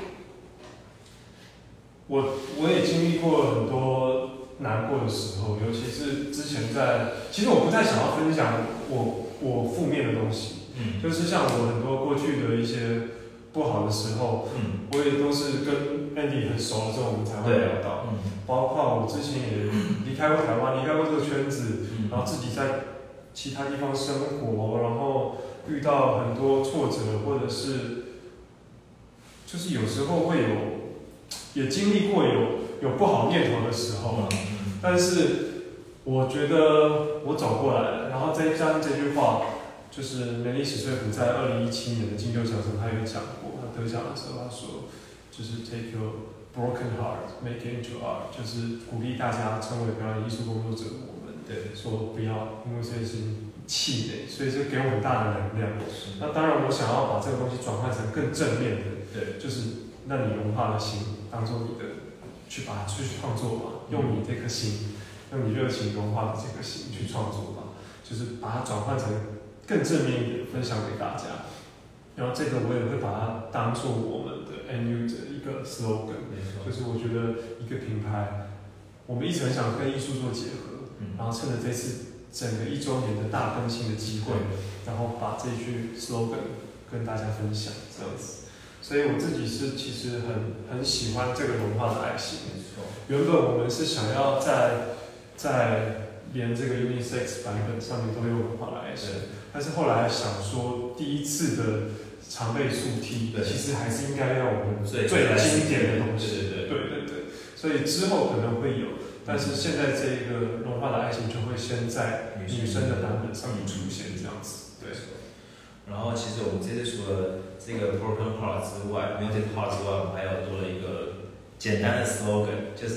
[SPEAKER 2] 我我也经历过很多。难过的时候，尤其是之前在，其实我不太想要分享我我负面的东西，嗯，就是像我很多过去的一些不好的时候，嗯，我也都是跟 Andy 很熟了之后，我们才会聊到，嗯，包括我之前也离开过台湾，离开过这个圈子，嗯，然后自己在其他地方生活，然后遇到很多挫折，或者是就是有时候会有，也经历过有。有不好念头的时候了，但是我觉得我走过来了。然后再加上这句话，就是梅丽史翠普在二零一七年的金球奖上，他有讲过，他得奖的时候他说，就是 take your broken heart, make it into art， 就是鼓励大家成为表演艺术工作者。我们对说不要因为这件事情气馁，所以这给我很大的能量。那当然，我想要把这个东西转换成更正面的，对，就是让你融化的心当做你的。去把它去创作吧，用你这颗心，用你热情融化的这颗心去创作吧，就是把它转换成更正面一点，分享给大家。然后这个我也会把它当做我们的 N U 的一个 slogan， 就是我觉得一个品牌，我们一直很想跟艺术做结合，然后趁着这次整个一周年的大更新的机会，然后把这句 slogan 跟大家分享，这样子。所以我自己是其实很很喜欢这个融化的爱心。原本我们是想要在在连这个 unisex 版本上面都有融化的爱心，但是后来想说第一次的长倍速 T， 其实还是应该要我们最经典的东西。对对对对，所以之后可能会有，但是现在这个融化的爱心就会先在女生的版本上面出现这样子。对。
[SPEAKER 1] 然后其实我们这次除了这个 broken heart 之外 melted heart 之外，我们还有多了一个简单的 slogan， 就是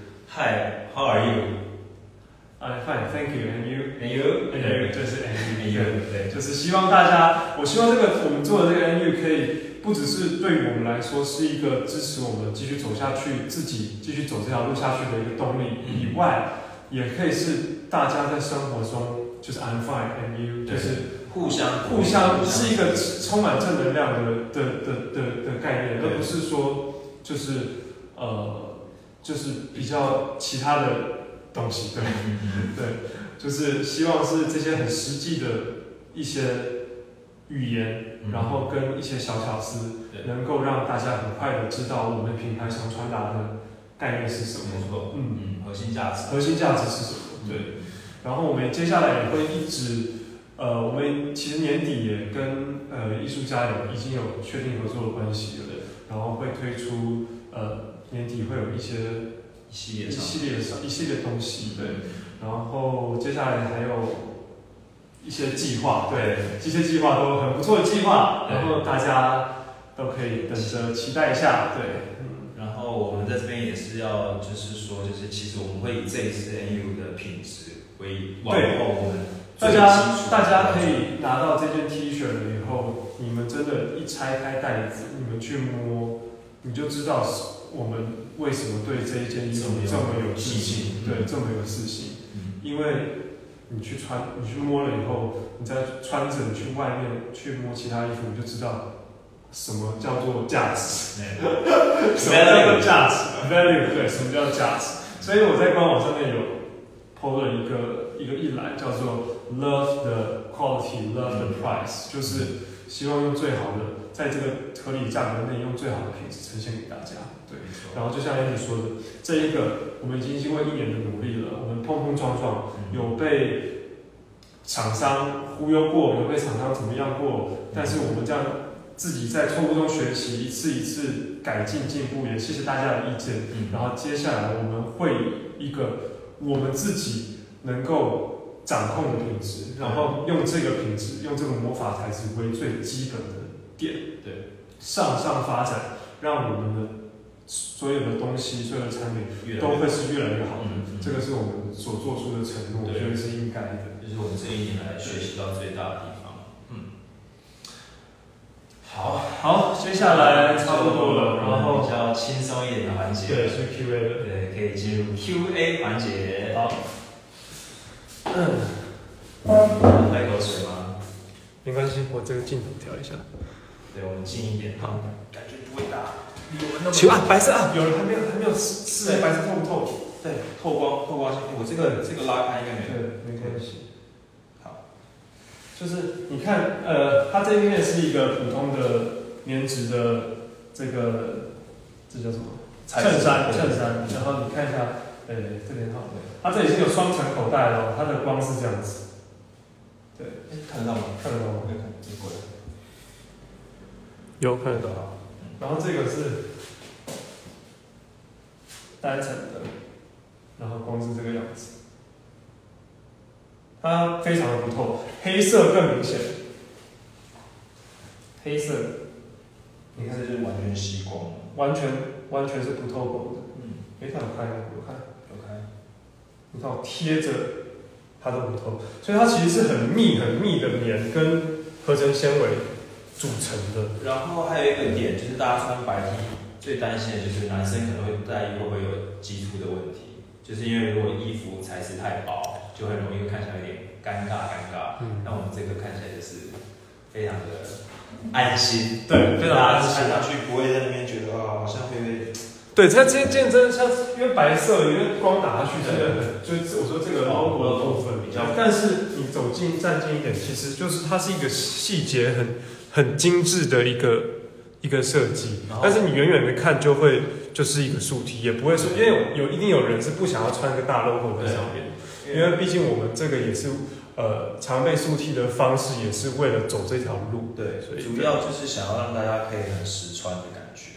[SPEAKER 1] Hi, how are you?
[SPEAKER 2] I'm fine, thank you. And you?
[SPEAKER 1] And you?
[SPEAKER 2] And you? 就是 And you.
[SPEAKER 1] 对，
[SPEAKER 2] 就是希望大家，我希望这个我们做的这个 And you 可以不只是对于我们来说是一个支持我们继续走下去、自己继续走这条路下去的一个动力以外，也可以是大家在生活中就是 I'm fine, and you 就是。
[SPEAKER 1] 互相
[SPEAKER 2] 互相是一个充满正能量的的的的的概念，而不是说就是呃就是比较其他的东西，对对，就是希望是这些很实际的一些语言，然后跟一些小巧思，能够让大家很快的知道我们品牌想传达的概念是什么，
[SPEAKER 1] 没错，嗯嗯，核心价值，
[SPEAKER 2] 核心价值是什么？对，然后我们接下来也会一直。呃，我们其实年底也跟呃艺术家有已经有确定合作的关系了，然后会推出呃年底会有一些
[SPEAKER 1] 一系列
[SPEAKER 2] 一系列一系列东西，对，然后接下来还有一些计划，对，这些计划都很不错的计划，然后大家都可以等着期待一下，对，
[SPEAKER 1] 嗯。然后我们在这边也是要，就是说，就是其实我们会以这一次 N U 的品质为往后我们
[SPEAKER 2] 大家大家可以拿到这件 T 恤了以后，你们真的，一拆开袋子，你们去摸，你就知道我们为什么对这一件衣服这么有自信，对，这么有自信，因为。你去穿，你去摸了以后，你再穿着你去外面去摸其他衣服，你就知道什么叫做价值，什么叫做价值 ，value 对，什么叫价值。所以我在官网上面有 po 了一个一个一栏，叫做 Love the quality, love the price， 就是希望用最好的，在这个合理价格内用最好的品质呈现给大家。对，然后就像 Andy 说的，这一个我们已经经过一年的努力了，我们碰碰撞撞，有被厂商忽悠过，有被厂商怎么样过，但是我们这样自己在错误中学习，一次一次改进进步，也谢谢大家的意见。然后接下来我们会一个我们自己能够掌控的品质，然后用这个品质，用这个魔法材质为最基本的点，对，向上发展，让我们的所有的东西，所有的产品都会是越来越好的。嗯、这个是我们所做出的承诺，我觉得是应该的。
[SPEAKER 1] 就是我们这一年来学习到最大的地方。嗯。好，
[SPEAKER 2] 好，接下来差不多了，然后
[SPEAKER 1] 比较轻松一点的环节，
[SPEAKER 2] 对，是 Q A 的，
[SPEAKER 1] 对，可以进入 Q A 环节。
[SPEAKER 2] 好。
[SPEAKER 1] 嗯。喝一口水吗？
[SPEAKER 2] 没关系，我这个镜头调一下。
[SPEAKER 1] 对，我们近一点，好，感觉不会大。
[SPEAKER 2] 球啊，白色啊，有人还没有还没有试试白色透不透？
[SPEAKER 1] 对，透光透光性，我这个这个拉开应该没有。
[SPEAKER 2] 对，没关系。好，就是你看，呃，它这一面是一个普通的棉质的这个这叫什么？衬衫，衬衫。然后你看一下，呃，这边好，它这里是有双层口袋的，它的光是这样子。对，
[SPEAKER 1] 看得到吗？
[SPEAKER 2] 看得到吗？
[SPEAKER 1] 可以看，这过来。
[SPEAKER 2] 有看得到。然后这个是单层的，然后光是这个样子，它非常的不透，黑色更明显。黑色，
[SPEAKER 1] 你看这就是完全吸光了，
[SPEAKER 2] 完全完全是不透光的。
[SPEAKER 1] 嗯，
[SPEAKER 2] 哎，它有开吗？有开，
[SPEAKER 1] 有开。
[SPEAKER 2] 你看我贴着，它都不透，所以它其实是很密很密的棉跟合成纤维组成的。
[SPEAKER 1] 然后还有一个点，就是大家穿白 T 最担心的就是男生可能会在意会不会有肌肤的问题，就是因为如果衣服材质太薄，就很容易会看起来有点尴尬尴尬。嗯，那我们这个看起来就是非常的安心，
[SPEAKER 2] 对，非常安心，
[SPEAKER 1] 看上去不会在那边觉得啊，好像会被。
[SPEAKER 2] 对，它这件真的像，因为白色，因为光打下去，真的很，就是我说这个 logo 的部分比较，但是你走近站近一点，其实就是它是一个细节很很精致的一个一个设计，但是你远远的看就会就是一个素 T， 也不会说，因为有有一定有人是不想要穿一个大 logo 在上面，因为毕竟我们这个也是呃常备素 T 的方式，也是为了走这条路，
[SPEAKER 1] 对，所以主要就是想要让大家可以很实穿的感觉。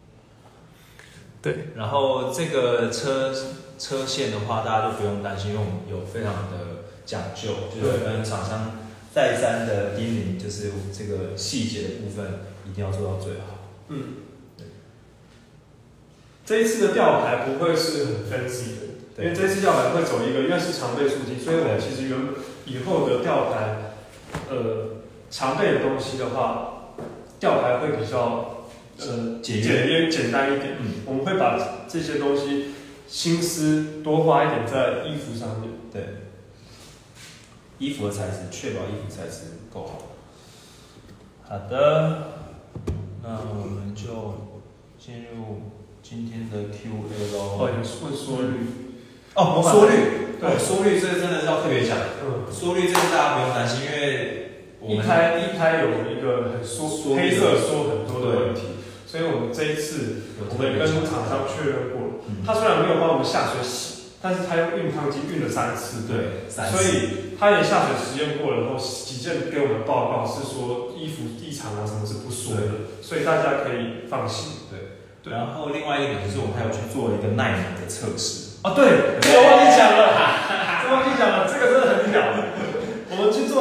[SPEAKER 2] 对，
[SPEAKER 1] 然后这个车车线的话，大家就不用担心，因为我们有非常的讲究，就是跟厂商再三的叮咛，就是这个细节的部分一定要做到最好。
[SPEAKER 2] 嗯，对。这一次的吊牌不会是很 fancy 的，因为这次吊牌会走一个，因为是常备素 T，所以我们其实原以后的吊牌，呃，常备的东西的话，吊牌会比较。呃，简约简单一点，嗯，我们会把这些东西心思多花一点在衣服上面。
[SPEAKER 1] 对，衣服的材质，确保衣服材质够好。好的，那我们就进入今天的 Q A 咯。
[SPEAKER 2] 哦，有问缩率。
[SPEAKER 1] 哦，缩率，对，缩率这个真的是要特别讲。嗯，缩率这个大家不用担心，因为我们
[SPEAKER 2] 一拍一拍有一个很缩黑色缩很多的问题。所以我们这一次，我们跟厂商确认过，嗯、他虽然没有帮我们下水洗，但是他用熨烫机熨了三次，
[SPEAKER 1] 对，三次，
[SPEAKER 2] 所以他也下水实验过了，然后几件给我们报告是说衣服异常啊什么是不缩的，所以大家可以放心。
[SPEAKER 1] 对，对。然后另外一点就是我们还有去做一个耐磨的测试。
[SPEAKER 2] 哦，对，这个忘记讲了，这忘记讲了，这个真的很屌。我们去做了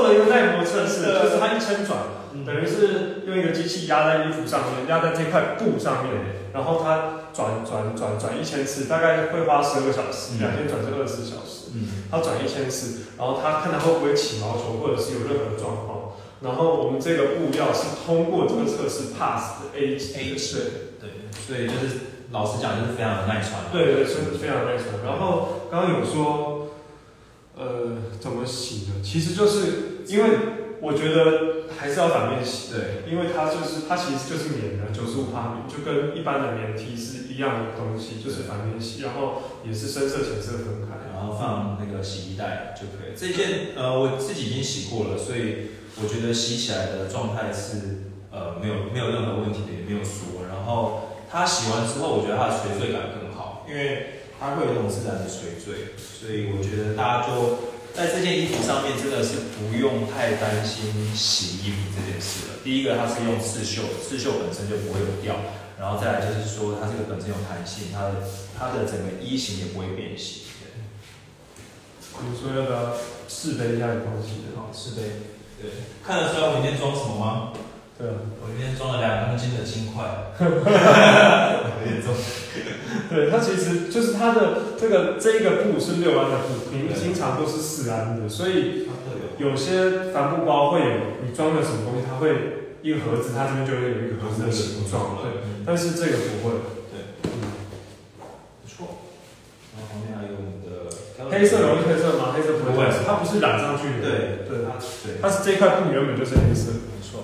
[SPEAKER 2] 了一个耐磨测试，就是它一撑转，
[SPEAKER 1] 嗯、
[SPEAKER 2] 等于是用一个机器压在衣服上面，压在这块布上面，然后它转转转转一千次，大概会花十二个小时，两、嗯、天转是二十四小时。嗯，它转一千次，然后它看它会不会起毛球，或者是有任何状况。然后我们这个布料是通过这个测试 pass 的 A A 级，
[SPEAKER 1] 对，所以就是老实讲，就是非常的耐穿。
[SPEAKER 2] 对对，是非常耐穿。然后刚刚有说，呃，怎么洗呢？其实就是因为我觉得还是要反面洗，
[SPEAKER 1] 对，
[SPEAKER 2] 因为它就是它其实就是棉的，九十五帕棉，就跟一般的棉 T 是一样的东西，就是反面洗，然后也是深色浅色分开，
[SPEAKER 1] 然后放那个洗衣袋就可以。这件呃我自己已经洗过了，所以我觉得洗起来的状态是呃没有没有任何问题的，也没有缩。然后它洗完之后，我觉得它的垂坠感更好，因为它会有一种自然的垂坠，所以我觉得大家就在这件衣服上面真的是不用太担心洗衣服这件事了。第一个，它是用刺绣，刺绣本身就不会有掉，然后再来就是说它这个本身有弹性，它的它的整个衣型也不会变形。
[SPEAKER 2] 你说要不要试杯一下有关系的？
[SPEAKER 1] 好，试杯。对，看得出来我今天装什么吗？
[SPEAKER 2] 对啊，
[SPEAKER 1] 我今天装了两公斤的金块，有点重。
[SPEAKER 2] 对，它其实就是它的这个这一个布是六安的布，平经常都是四安的，所以有些帆布包会有你装了什么东西，它会一个盒子，它这边就会有一个盒子的形状，对，嗯、但是这个不会。
[SPEAKER 1] 对，嗯，不错。然后旁边还有我们的
[SPEAKER 2] 黑色容易褪色吗？黑色不会褪色，它不是染上去的。
[SPEAKER 1] 对
[SPEAKER 2] 对，
[SPEAKER 1] 它对，
[SPEAKER 2] 它是这一块布原本就是黑色，
[SPEAKER 1] 没错。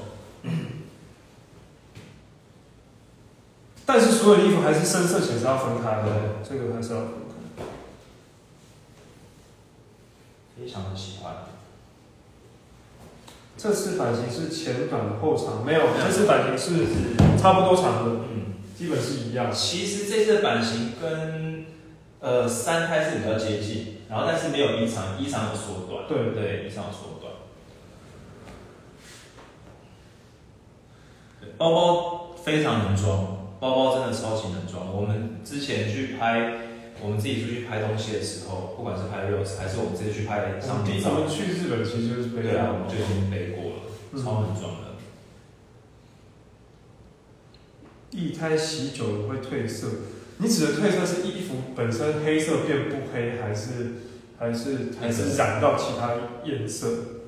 [SPEAKER 2] 但是所有的衣服还是深色浅是要分开的，这个还是要分开。
[SPEAKER 1] 非常的喜欢。
[SPEAKER 2] 这次版型是前短后长，没有，这次版型是差不多长的，嗯，基本是一样。
[SPEAKER 1] 其实这次的版型跟呃三胎是比较接近，然后但是没有衣长，衣长有缩短，
[SPEAKER 2] 对
[SPEAKER 1] 对，衣长有缩短。包包非常能装。包包真的超级能装。我们之前去拍，我们自己出去拍东西的时候，不管是拍 reels 还是我们自己去拍上面，
[SPEAKER 2] 我们去日本其实就是背，
[SPEAKER 1] 对啊，我们就已经背过了，嗯、超能装的。
[SPEAKER 2] 液胎洗久了会褪色，你指的褪色是衣服本身黑色变不黑，还是还是还是染到其他颜色？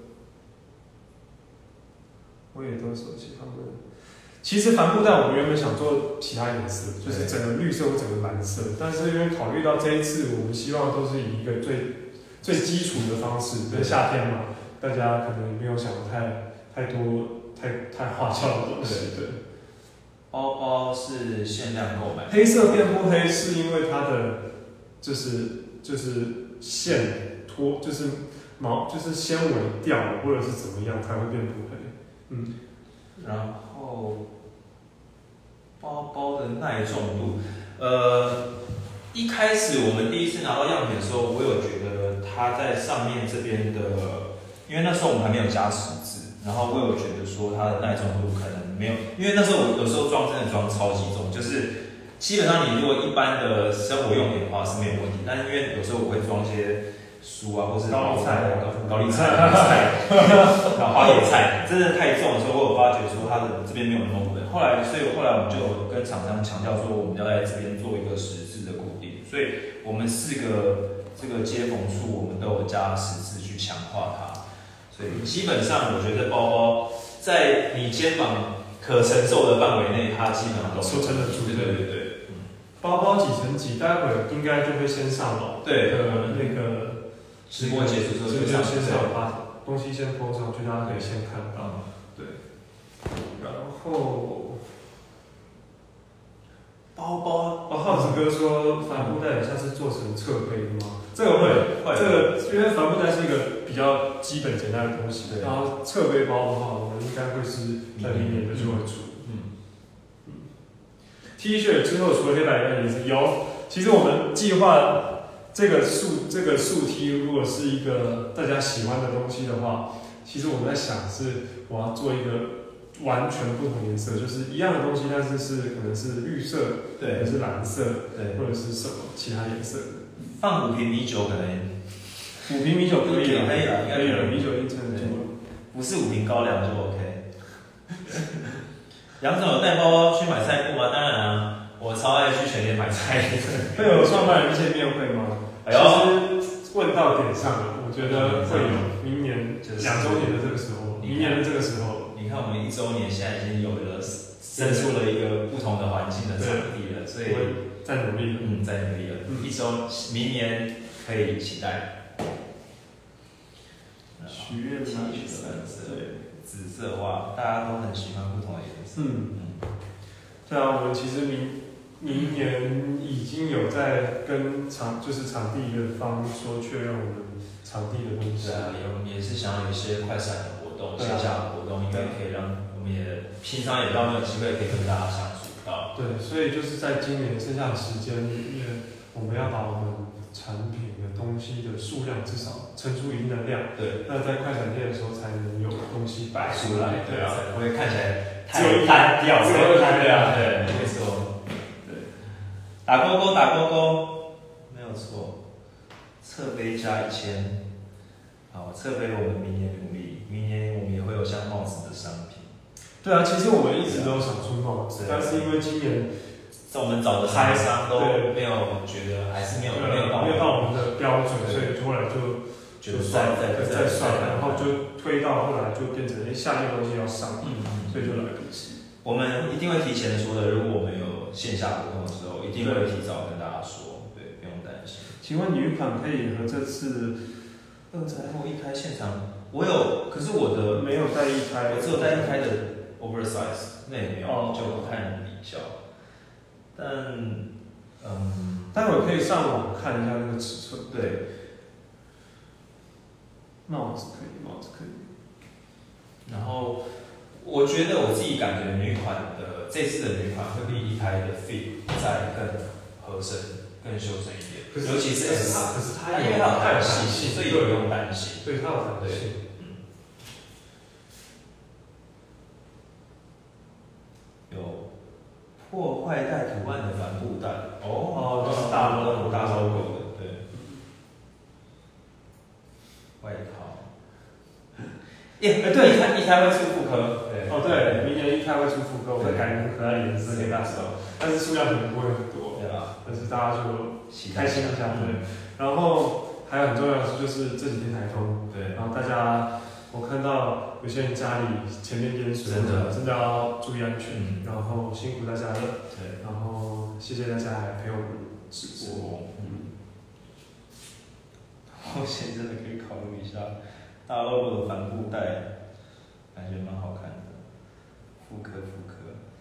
[SPEAKER 2] 我也都手机他们。其实帆布袋我们原本想做其他颜色，就是整个绿色或整个蓝色，但是因为考虑到这一次，我们希望都是以一个最最基础的方式，对夏天嘛，大家可能没有想太太多太太花俏的东西。对，
[SPEAKER 1] 包包是限量购买，
[SPEAKER 2] 黑色变不黑是因为它的就是就是线脱，就是毛就是纤维掉了，或者是怎么样才会变不黑。嗯，
[SPEAKER 1] 然后。包包的耐重度，呃，一开始我们第一次拿到样品的时候，我有觉得它在上面这边的，因为那时候我们还没有加十字，然后我有觉得说它的耐重度可能没有，因为那时候我有时候装真的装超级重，就是基本上你如果一般的生活用品的话是没有问题，但是因为有时候我会装一些书啊，或是
[SPEAKER 2] 高丽菜、
[SPEAKER 1] 高丽菜、菜，然后花椰菜，真的太重的时候，我有发觉说它的这边没有那么稳。后来，所以后来我们就跟厂商强调说，我们要在这边做一个十字的固定，所以我们四个这个接缝处我们都有加十字去强化它，所以基本上我觉得包包在你肩膀可承受的范围内，它基本上都
[SPEAKER 2] 是撑得住。
[SPEAKER 1] 对对对对，
[SPEAKER 2] 嗯，包包几层几，待会应该就会先上楼。
[SPEAKER 1] 对，
[SPEAKER 2] 呃，那个
[SPEAKER 1] 直播结束之后
[SPEAKER 2] 就先上把东西先铺上去，大家可以先看到。对，然后。包包，哦，耗子哥说帆布袋像是做成侧背的吗？这个会，会，这个因为帆布袋是一个比较基本简单的东西，然后侧背包的话，我们应该会是在里面的就会出。嗯嗯。T 恤之后除了黑白以外也是有，其实我们计划这个素这个素 T 如果是一个大家喜欢的东西的话，其实我们在想是我要做一个。完全不同颜色，就是一样的东西，但是是可能是绿色，对，或者是蓝色，对，或者是什么其他颜色的。
[SPEAKER 1] 放五瓶米酒可能，
[SPEAKER 2] 五瓶米酒可以了，
[SPEAKER 1] 可以了，
[SPEAKER 2] 可以了，米酒已经撑得住了。
[SPEAKER 1] 不是五瓶高粱就 OK。杨总有带包包去买菜铺吗？当然啊，我超爱去全联买菜的。
[SPEAKER 2] 会有创办人见面会吗？
[SPEAKER 1] 哎呦，
[SPEAKER 2] 其实问到点上了，我觉得会有。明年两周年的这个时候，明年的这个时候，
[SPEAKER 1] 你看我们一周年现在已经有了生出了一个不同的环境的场地了，所以
[SPEAKER 2] 在努力，
[SPEAKER 1] 嗯，在努力了。嗯、一周，明年可以期待。
[SPEAKER 2] 许愿吗？
[SPEAKER 1] 对，紫色哇，大家都很喜欢不同的颜色。
[SPEAKER 2] 嗯嗯，对啊，我们其实明明年已经有在跟场就是场地的方说确认我们场地的东西。
[SPEAKER 1] 对啊，也也是想要有一些快闪的活动，线下的活动，因为可以让我们也平常也比较没有机会可以跟大家相处到。
[SPEAKER 2] 对，所以就是在今年剩下的时间里面，我们要把我们产品的东西的数量至少撑出一定的量。
[SPEAKER 1] 对，
[SPEAKER 2] 那在快闪店的时候才能有东西摆出来。
[SPEAKER 1] 对啊，才不会看起来太
[SPEAKER 2] 单
[SPEAKER 1] 调。
[SPEAKER 2] 只有单调。
[SPEAKER 1] 对，没错。对，打勾勾，打勾勾，没有错。侧杯加一千。好，侧杯我们明年努力，明年我们也会有像帽子的商品。
[SPEAKER 2] 对啊，其实我们一直都想出帽子，但是因为今年
[SPEAKER 1] 在我们找的厂商都没有觉得，还是没有没有到
[SPEAKER 2] 没有到我们的标准，所以后来就就算再再算，然后就推到后来就变成哎下面东西要上，嗯，所以就来不及。
[SPEAKER 1] 我们一定会提前说的，如果我们有线下活动的时候，一定会提早跟大家说，对，不用担心。
[SPEAKER 2] 请问女款可以和这次
[SPEAKER 1] 二才后一开现场，我有，可是我的
[SPEAKER 2] 没有带一开，
[SPEAKER 1] 我只有带一开的 oversize， 那也没有，哦、就不太能比较。但，嗯，
[SPEAKER 2] 待会可以上网看一下那个尺寸。
[SPEAKER 1] 对，
[SPEAKER 2] 帽子可以，帽子可以。
[SPEAKER 1] 然后，我觉得我自己感觉女款的这次的女款会比一开的 fit 再更合身、更修身一点。尤其是 S，
[SPEAKER 2] 可是它
[SPEAKER 1] 因为它有弹性，所以不用担心。
[SPEAKER 2] 对，它有弹性。
[SPEAKER 1] 有破坏带图案的帆布袋，哦，
[SPEAKER 2] 哦，就是大 logo
[SPEAKER 1] 大 logo 的，对。外套，耶，哎，对，一台一台会出复刻，对。
[SPEAKER 2] 哦，对，明年一台会出复刻，我会改成可爱颜色给大家，但是数量可能不会很多，
[SPEAKER 1] 对吧？
[SPEAKER 2] 但是大家就开心一下，对。然后还有很重要的是，就是这几天台风，
[SPEAKER 1] 对，
[SPEAKER 2] 然后大家。我看到有些人家里前面淹水，
[SPEAKER 1] 真的
[SPEAKER 2] 真的要注意安全，
[SPEAKER 1] 嗯、
[SPEAKER 2] 然后辛苦大家了，
[SPEAKER 1] 对，
[SPEAKER 2] 然后谢谢大家来陪我们直播，嗯，
[SPEAKER 1] 后线真的可以考虑一下大 logo 的帆布袋，感觉蛮好看的，复刻复刻。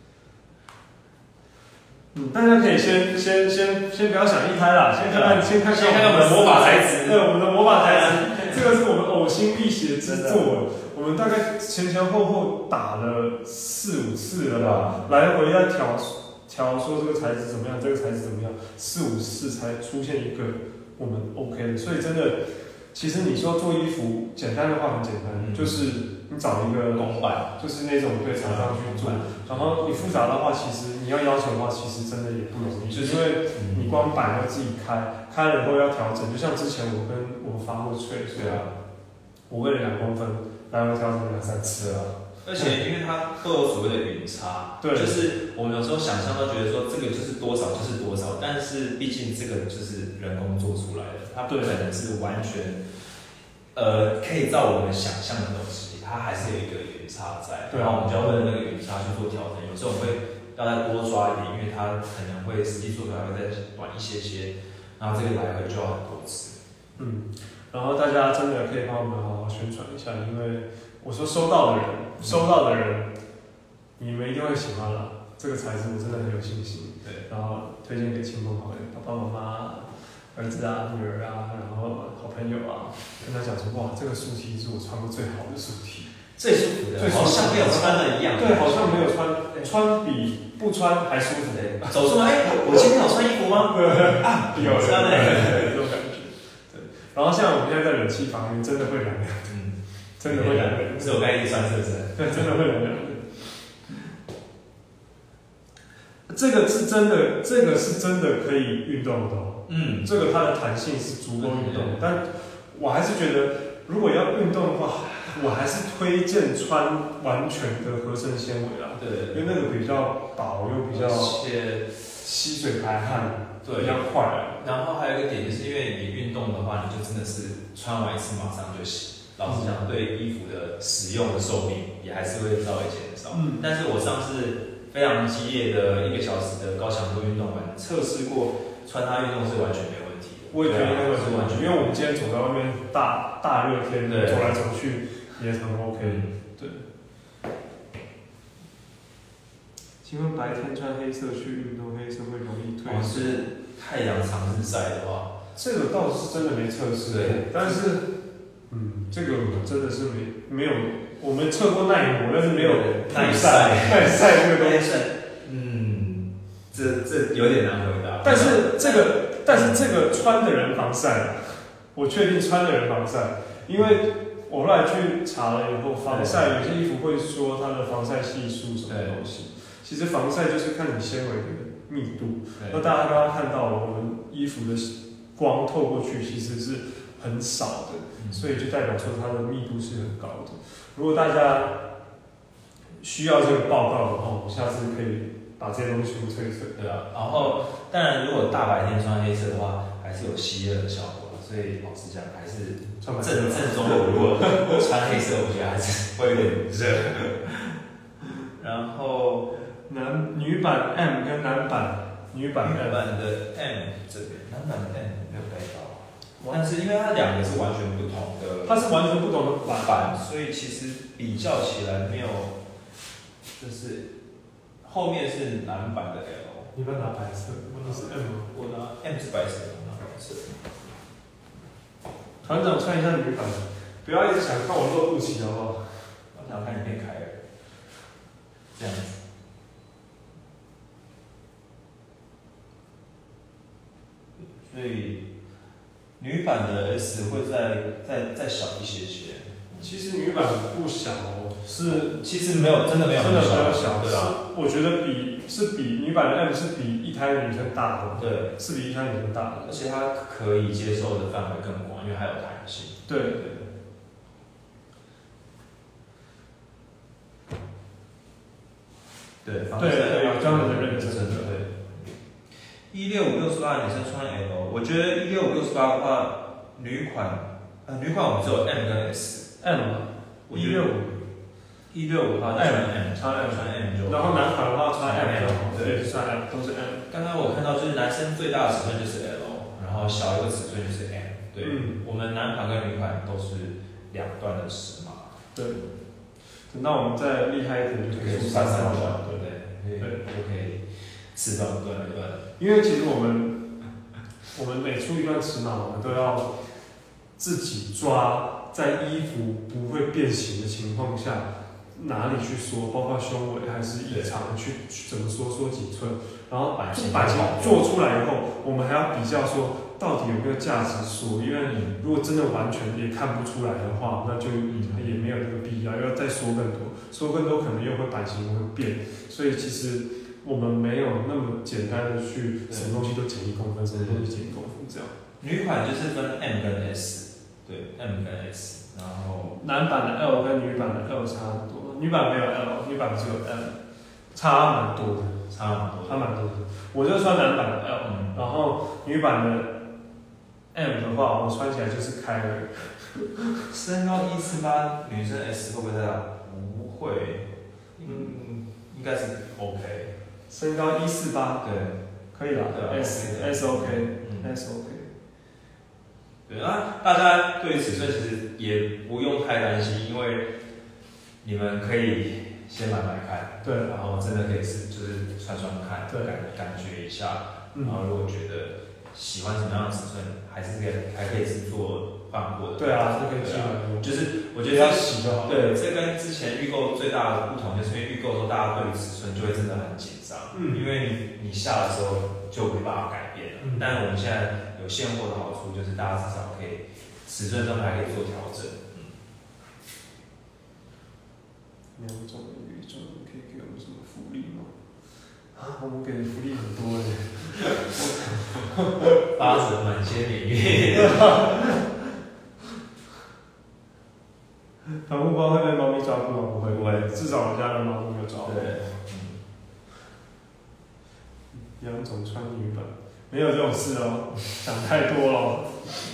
[SPEAKER 2] 嗯，大家可以先先先先不要想一拍啦，先看看先看看
[SPEAKER 1] 我们的魔法材质，
[SPEAKER 2] 对，我们的魔法材质。这个是我们呕心沥血之作，我们大概前前后后打了四五次了吧，来回在调调说这个材质怎么样，这个材质怎么样，四五次才出现一个我们 OK 的，所以真的，其实你说做衣服简单的话很简单，嗯、就是你找一个
[SPEAKER 1] 公版，
[SPEAKER 2] 就是那种对厂商去做，然后你复杂的话，其实你要要求的话，其实真的也不容易，就是因为你光板要自己开，开了以后要调整，就像之前我跟我发过吹，对啊，我为了两公分来回调整两三次啊。
[SPEAKER 1] 而且因为它都有所谓的匀差，
[SPEAKER 2] 对，
[SPEAKER 1] 就是我们有时候想象都觉得说这个就是多少就是多少，但是毕竟这个就是人工做出来的，它不可能是完全，呃，可以照我们想象的东西，它还是有一个匀差在，然后我们就要为了那个匀差去做调整，有时候会要再多抓一点，因为它可能会实际做出来会再短一些些，然后这个来回就要很多次。
[SPEAKER 2] 嗯，然后大家真的可以帮我们好好宣传一下，因为我说收到的人，收到的人，你们一定会喜欢啦。这个材质我真的很有信心。
[SPEAKER 1] 对，
[SPEAKER 2] 然后推荐给亲朋好友、爸爸妈妈、儿子啊、女儿啊，然后好朋友啊，跟他讲说，哇，这个素 T 是我穿过最好的素 T，
[SPEAKER 1] 最舒服的，最好像没有穿的一样。
[SPEAKER 2] 对，好像没有穿，穿比不穿还舒服的。
[SPEAKER 1] 走出来，哎，我今天有穿衣服吗？
[SPEAKER 2] 啊，有穿的，这种感觉。对，然后像我们现在在冷气房里面，真的会凉凉。嗯，真的会凉凉。
[SPEAKER 1] 是我刚才一穿是不是？
[SPEAKER 2] 对，真的会凉凉。这个是真的，这个是真的可以运动的哦。嗯，这个它的弹性是足够运动的，但我还是觉得如果要运动的话，我还是推荐穿完全的合成纤维啦。
[SPEAKER 1] 对，
[SPEAKER 2] 因为那个比较薄又比较
[SPEAKER 1] 且
[SPEAKER 2] 吸水排汗，
[SPEAKER 1] 对，
[SPEAKER 2] 比较快。
[SPEAKER 1] 然后还有一个点，就是因为你运动的话，你就真的是穿完一次马上就洗。老实讲，对衣服的使用的寿命也还是会稍微减少。嗯，但是我上次非常激烈的一个小时的高强度运动完，测试过穿它运动是完全没问题的。
[SPEAKER 2] 我也觉得那个是完全，因为我们今天走在外面大大热天，走来走去也很 OK。对。请问白天穿黑色去运动，黑色会容易褪色？
[SPEAKER 1] 是太阳长日晒的话，
[SPEAKER 2] 这个倒是真的没测试。对，但是。嗯，这个真的是没没有，我们测过耐磨，但是没有耐晒耐晒这个东西。嗯，
[SPEAKER 1] 这这有点难回答。
[SPEAKER 2] 但是这个，但是这个穿的人防晒，我确定穿的人防晒，因为我后来去查了以后，防晒有些衣服会说它的防晒系数什么东西，其实防晒就是看你纤维的密度。那大家刚刚看到我们衣服的光透过去其实是很少的。所以就代表说它的密度是很高的。如果大家需要这个报告的话，我们下次可以把这些东西全部测一测。
[SPEAKER 1] 对啊，然后当然如果大白天穿黑色的话，还是有吸热的效果。所以老实讲，还是正正中午如果穿黑色，我觉得还是会有点热。然后
[SPEAKER 2] 男女版 M 跟男版女版 M
[SPEAKER 1] 版的 M 这边，男版的 M 没有带到。但是因为它两个是完全不同的，
[SPEAKER 2] 它是完全不同的版
[SPEAKER 1] 版，所以其实比较起来没有，就是后面是男版的 L。
[SPEAKER 2] 你们拿白色，我拿是 M，
[SPEAKER 1] 我拿 M 是白色，我拿白色。
[SPEAKER 2] 团长穿一下女版，不要一直想看我露肚脐好不好？
[SPEAKER 1] 我想看你变开了，这样子。所以。女版的 S 会再再再小一些些，
[SPEAKER 2] 其实女版不小哦，是
[SPEAKER 1] 其实没有真的没有
[SPEAKER 2] 真的比较
[SPEAKER 1] 小，
[SPEAKER 2] 对啊，我觉得比是比女版的 M 是比一胎女生大的，
[SPEAKER 1] 对，
[SPEAKER 2] 是比一胎女生大的，
[SPEAKER 1] 而且它可以接受的范围更广，因为还有弹性。
[SPEAKER 2] 对对
[SPEAKER 1] 对对
[SPEAKER 2] 对对，有这样的认真的
[SPEAKER 1] 对。一六五六十八女生穿 L， 我觉得一六五六十八的话，女款呃女款我们只有 M 跟 S，M
[SPEAKER 2] 一六五
[SPEAKER 1] 一六五的话就穿 M，
[SPEAKER 2] 穿 M
[SPEAKER 1] 穿 M 就，
[SPEAKER 2] 然后男款的话穿 M 就好，
[SPEAKER 1] 对，
[SPEAKER 2] 穿 M 都是 M。
[SPEAKER 1] 刚刚我看到就是男生最大的尺寸就是 L， 然后小一个尺寸就是 M， 对，嗯、我们男款跟女款都是两段的尺码，
[SPEAKER 2] 对。等到我们再厉害一点，就可以出三三段，
[SPEAKER 1] 对不对？对，就可以。四段、五段、六段，
[SPEAKER 2] 因为其实我们我们每出一段尺码，我们都要自己抓，在衣服不会变形的情况下，哪里去缩，包括胸围还是异常去怎么缩，缩几寸，然后版型做出来以后，我们还要比较说到底有没有价值缩，因为如果真的完全也看不出来的话，那就也没有那个必要，要再缩更多，缩更多可能又会版型会变，所以其实。我们没有那么简单的去什么东西都减一公分，什么东西减一公分这样。
[SPEAKER 1] 女款就是分 M 跟 S， 对 ，M 跟 S， 然后
[SPEAKER 2] 男版的 L 跟女版的 L 差很多，女版没有 L， 女版只有 M， 差蛮多的，
[SPEAKER 1] 差蛮多的，
[SPEAKER 2] 差蛮多的。我就穿男版的 L，、嗯、然后女版的 M 的话，我穿起来就是开了。
[SPEAKER 1] 身高一四八，女生 S 会不会太大？不会，嗯，应该是 OK。
[SPEAKER 2] 身高一四八，
[SPEAKER 1] 对，
[SPEAKER 2] 可以啦 ，S S OK， S OK。
[SPEAKER 1] 对啊，大家对尺寸其实也不用太担心，因为你们可以先买买看，
[SPEAKER 2] 对，
[SPEAKER 1] 然后真的可以是就是穿穿看，
[SPEAKER 2] 对，
[SPEAKER 1] 感感觉一下，然后如果觉得喜欢什么样的尺寸，还是可以还可以是做换货的。
[SPEAKER 2] 对啊，这可以基
[SPEAKER 1] 本就是我觉得
[SPEAKER 2] 要洗就好。
[SPEAKER 1] 对，这跟之前预购最大的不同，就是因为预购的时候大家对于尺寸就会真的很紧张，嗯，因为你你下的时候就没办法改变了。嗯、但我们现在有现货的好处，就是大家至少可以尺寸上面还可以做调整。嗯。
[SPEAKER 2] 两种语种可以给我们什么福利吗？啊，我们给的福利很多耶。
[SPEAKER 1] 八折满千领域。
[SPEAKER 2] 防护包会被猫咪抓住吗？不会，
[SPEAKER 1] 不会，
[SPEAKER 2] 至少我家的猫咪没有抓过。
[SPEAKER 1] 对，
[SPEAKER 2] 两种穿女版，没有这种事哦，想太多了。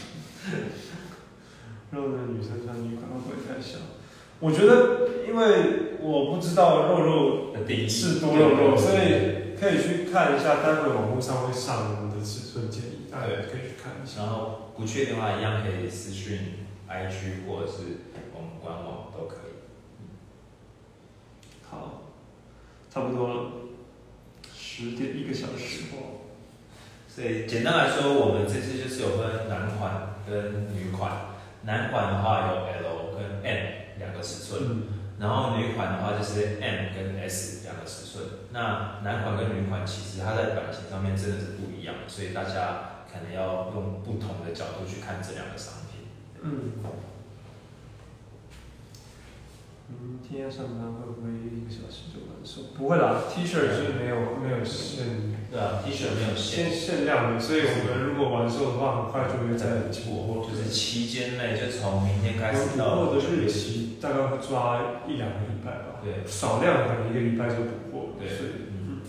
[SPEAKER 2] 肉的女生穿女款会不会太小？我觉得，因为我不知道肉肉是多肉肉，所以可以去看一下，待会网络上会上我们的尺寸建议，大家可以去看一下。
[SPEAKER 1] 然后不确定的话，一样可以私讯 I G 或者是我们官网都可以。
[SPEAKER 2] 好，差不多了，十点一个小时哦。
[SPEAKER 1] 所以简单来说，我们这次就是有分男款跟女款。男款的话有 L 跟 M 两个尺寸，嗯、然后女款的话就是 M 跟 S 两个尺寸。那男款跟女款其实它在版型上面真的是不一样，所以大家可能要用不同的角度去看这两个商品。
[SPEAKER 2] 嗯。明天上班会不会一个小时就完售？不会啦 ，T 恤是没有没有限，
[SPEAKER 1] 对啊 ，T 恤没有限
[SPEAKER 2] 限量的，所以我们如果完售的话，很快就会在补货，
[SPEAKER 1] 就是期间内就从明天开始到。
[SPEAKER 2] 补货的日期大概会抓一两个礼拜吧，
[SPEAKER 1] 对，
[SPEAKER 2] 少量可能一个礼拜就补货，
[SPEAKER 1] 对，
[SPEAKER 2] 所以嗯。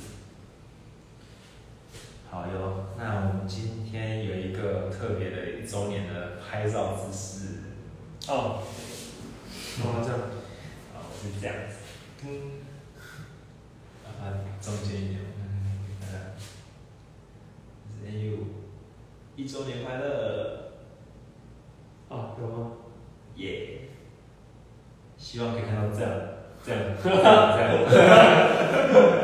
[SPEAKER 1] 好哟，那我们今天有一个特别的一周年的拍照姿势。
[SPEAKER 2] 哦，哦这样。
[SPEAKER 1] 是这样子，嗯，把它中间一点，嗯，看，这是 N U 一周年快乐！
[SPEAKER 2] 啊，有吗？
[SPEAKER 1] 耶！希望可以看到这样，这样，这样，这样。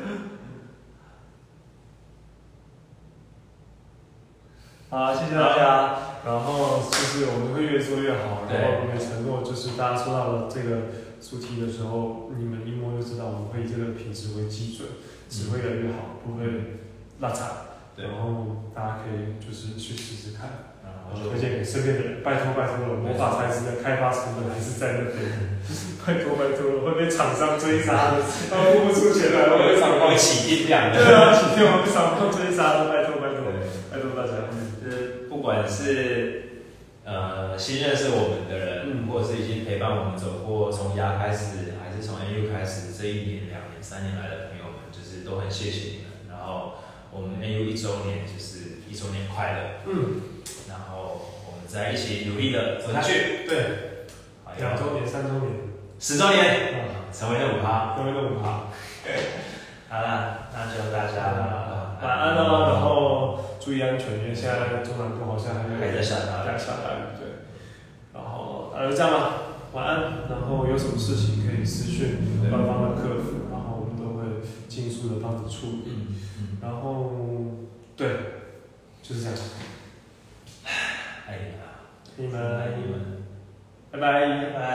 [SPEAKER 2] 好，谢谢大家。然后就是我们会越做越好，然后我们承诺就是大家收到了这个主题的时候，你们一摸就知道我们会以这个品质为基准，只会越来越好，不会落差。然后大家可以就是去试试看，然后推荐给身边的人，拜托拜托了，魔法材质的开发成本还是在那边，拜托拜托了，会被厂商追杀的，他们付不出钱来，会被厂商
[SPEAKER 1] 起定量的，
[SPEAKER 2] 对啊，起定会被厂商追杀的，拜托拜托，拜托大家。
[SPEAKER 1] 不管是呃新认识我们的人，嗯、或者是已经陪伴我们走过从牙开始，还是从 N U 开始这一年、两年、三年来的朋友们，就是都很谢谢你们。然后我们 N U 一周年就是一周年快乐，嗯，然后我们再一起努力的走下去。
[SPEAKER 2] 对，两周年、三周年、
[SPEAKER 1] 十周年，嗯、成为那五趴，
[SPEAKER 2] 成为那五趴。
[SPEAKER 1] 好啦，那就大家
[SPEAKER 2] 晚安喽，然后注意安全，因为现在中南部好像还
[SPEAKER 1] 还在下大雨，
[SPEAKER 2] 在下大雨，对。然后那就这样吧，晚安。然后有什么事情可以私讯官方的客服，然后我们都会尽速的帮你处理。嗯嗯、然后对，就是这样。
[SPEAKER 1] 爱你们，
[SPEAKER 2] 你们，
[SPEAKER 1] 爱你们，
[SPEAKER 2] 拜拜，
[SPEAKER 1] 拜拜。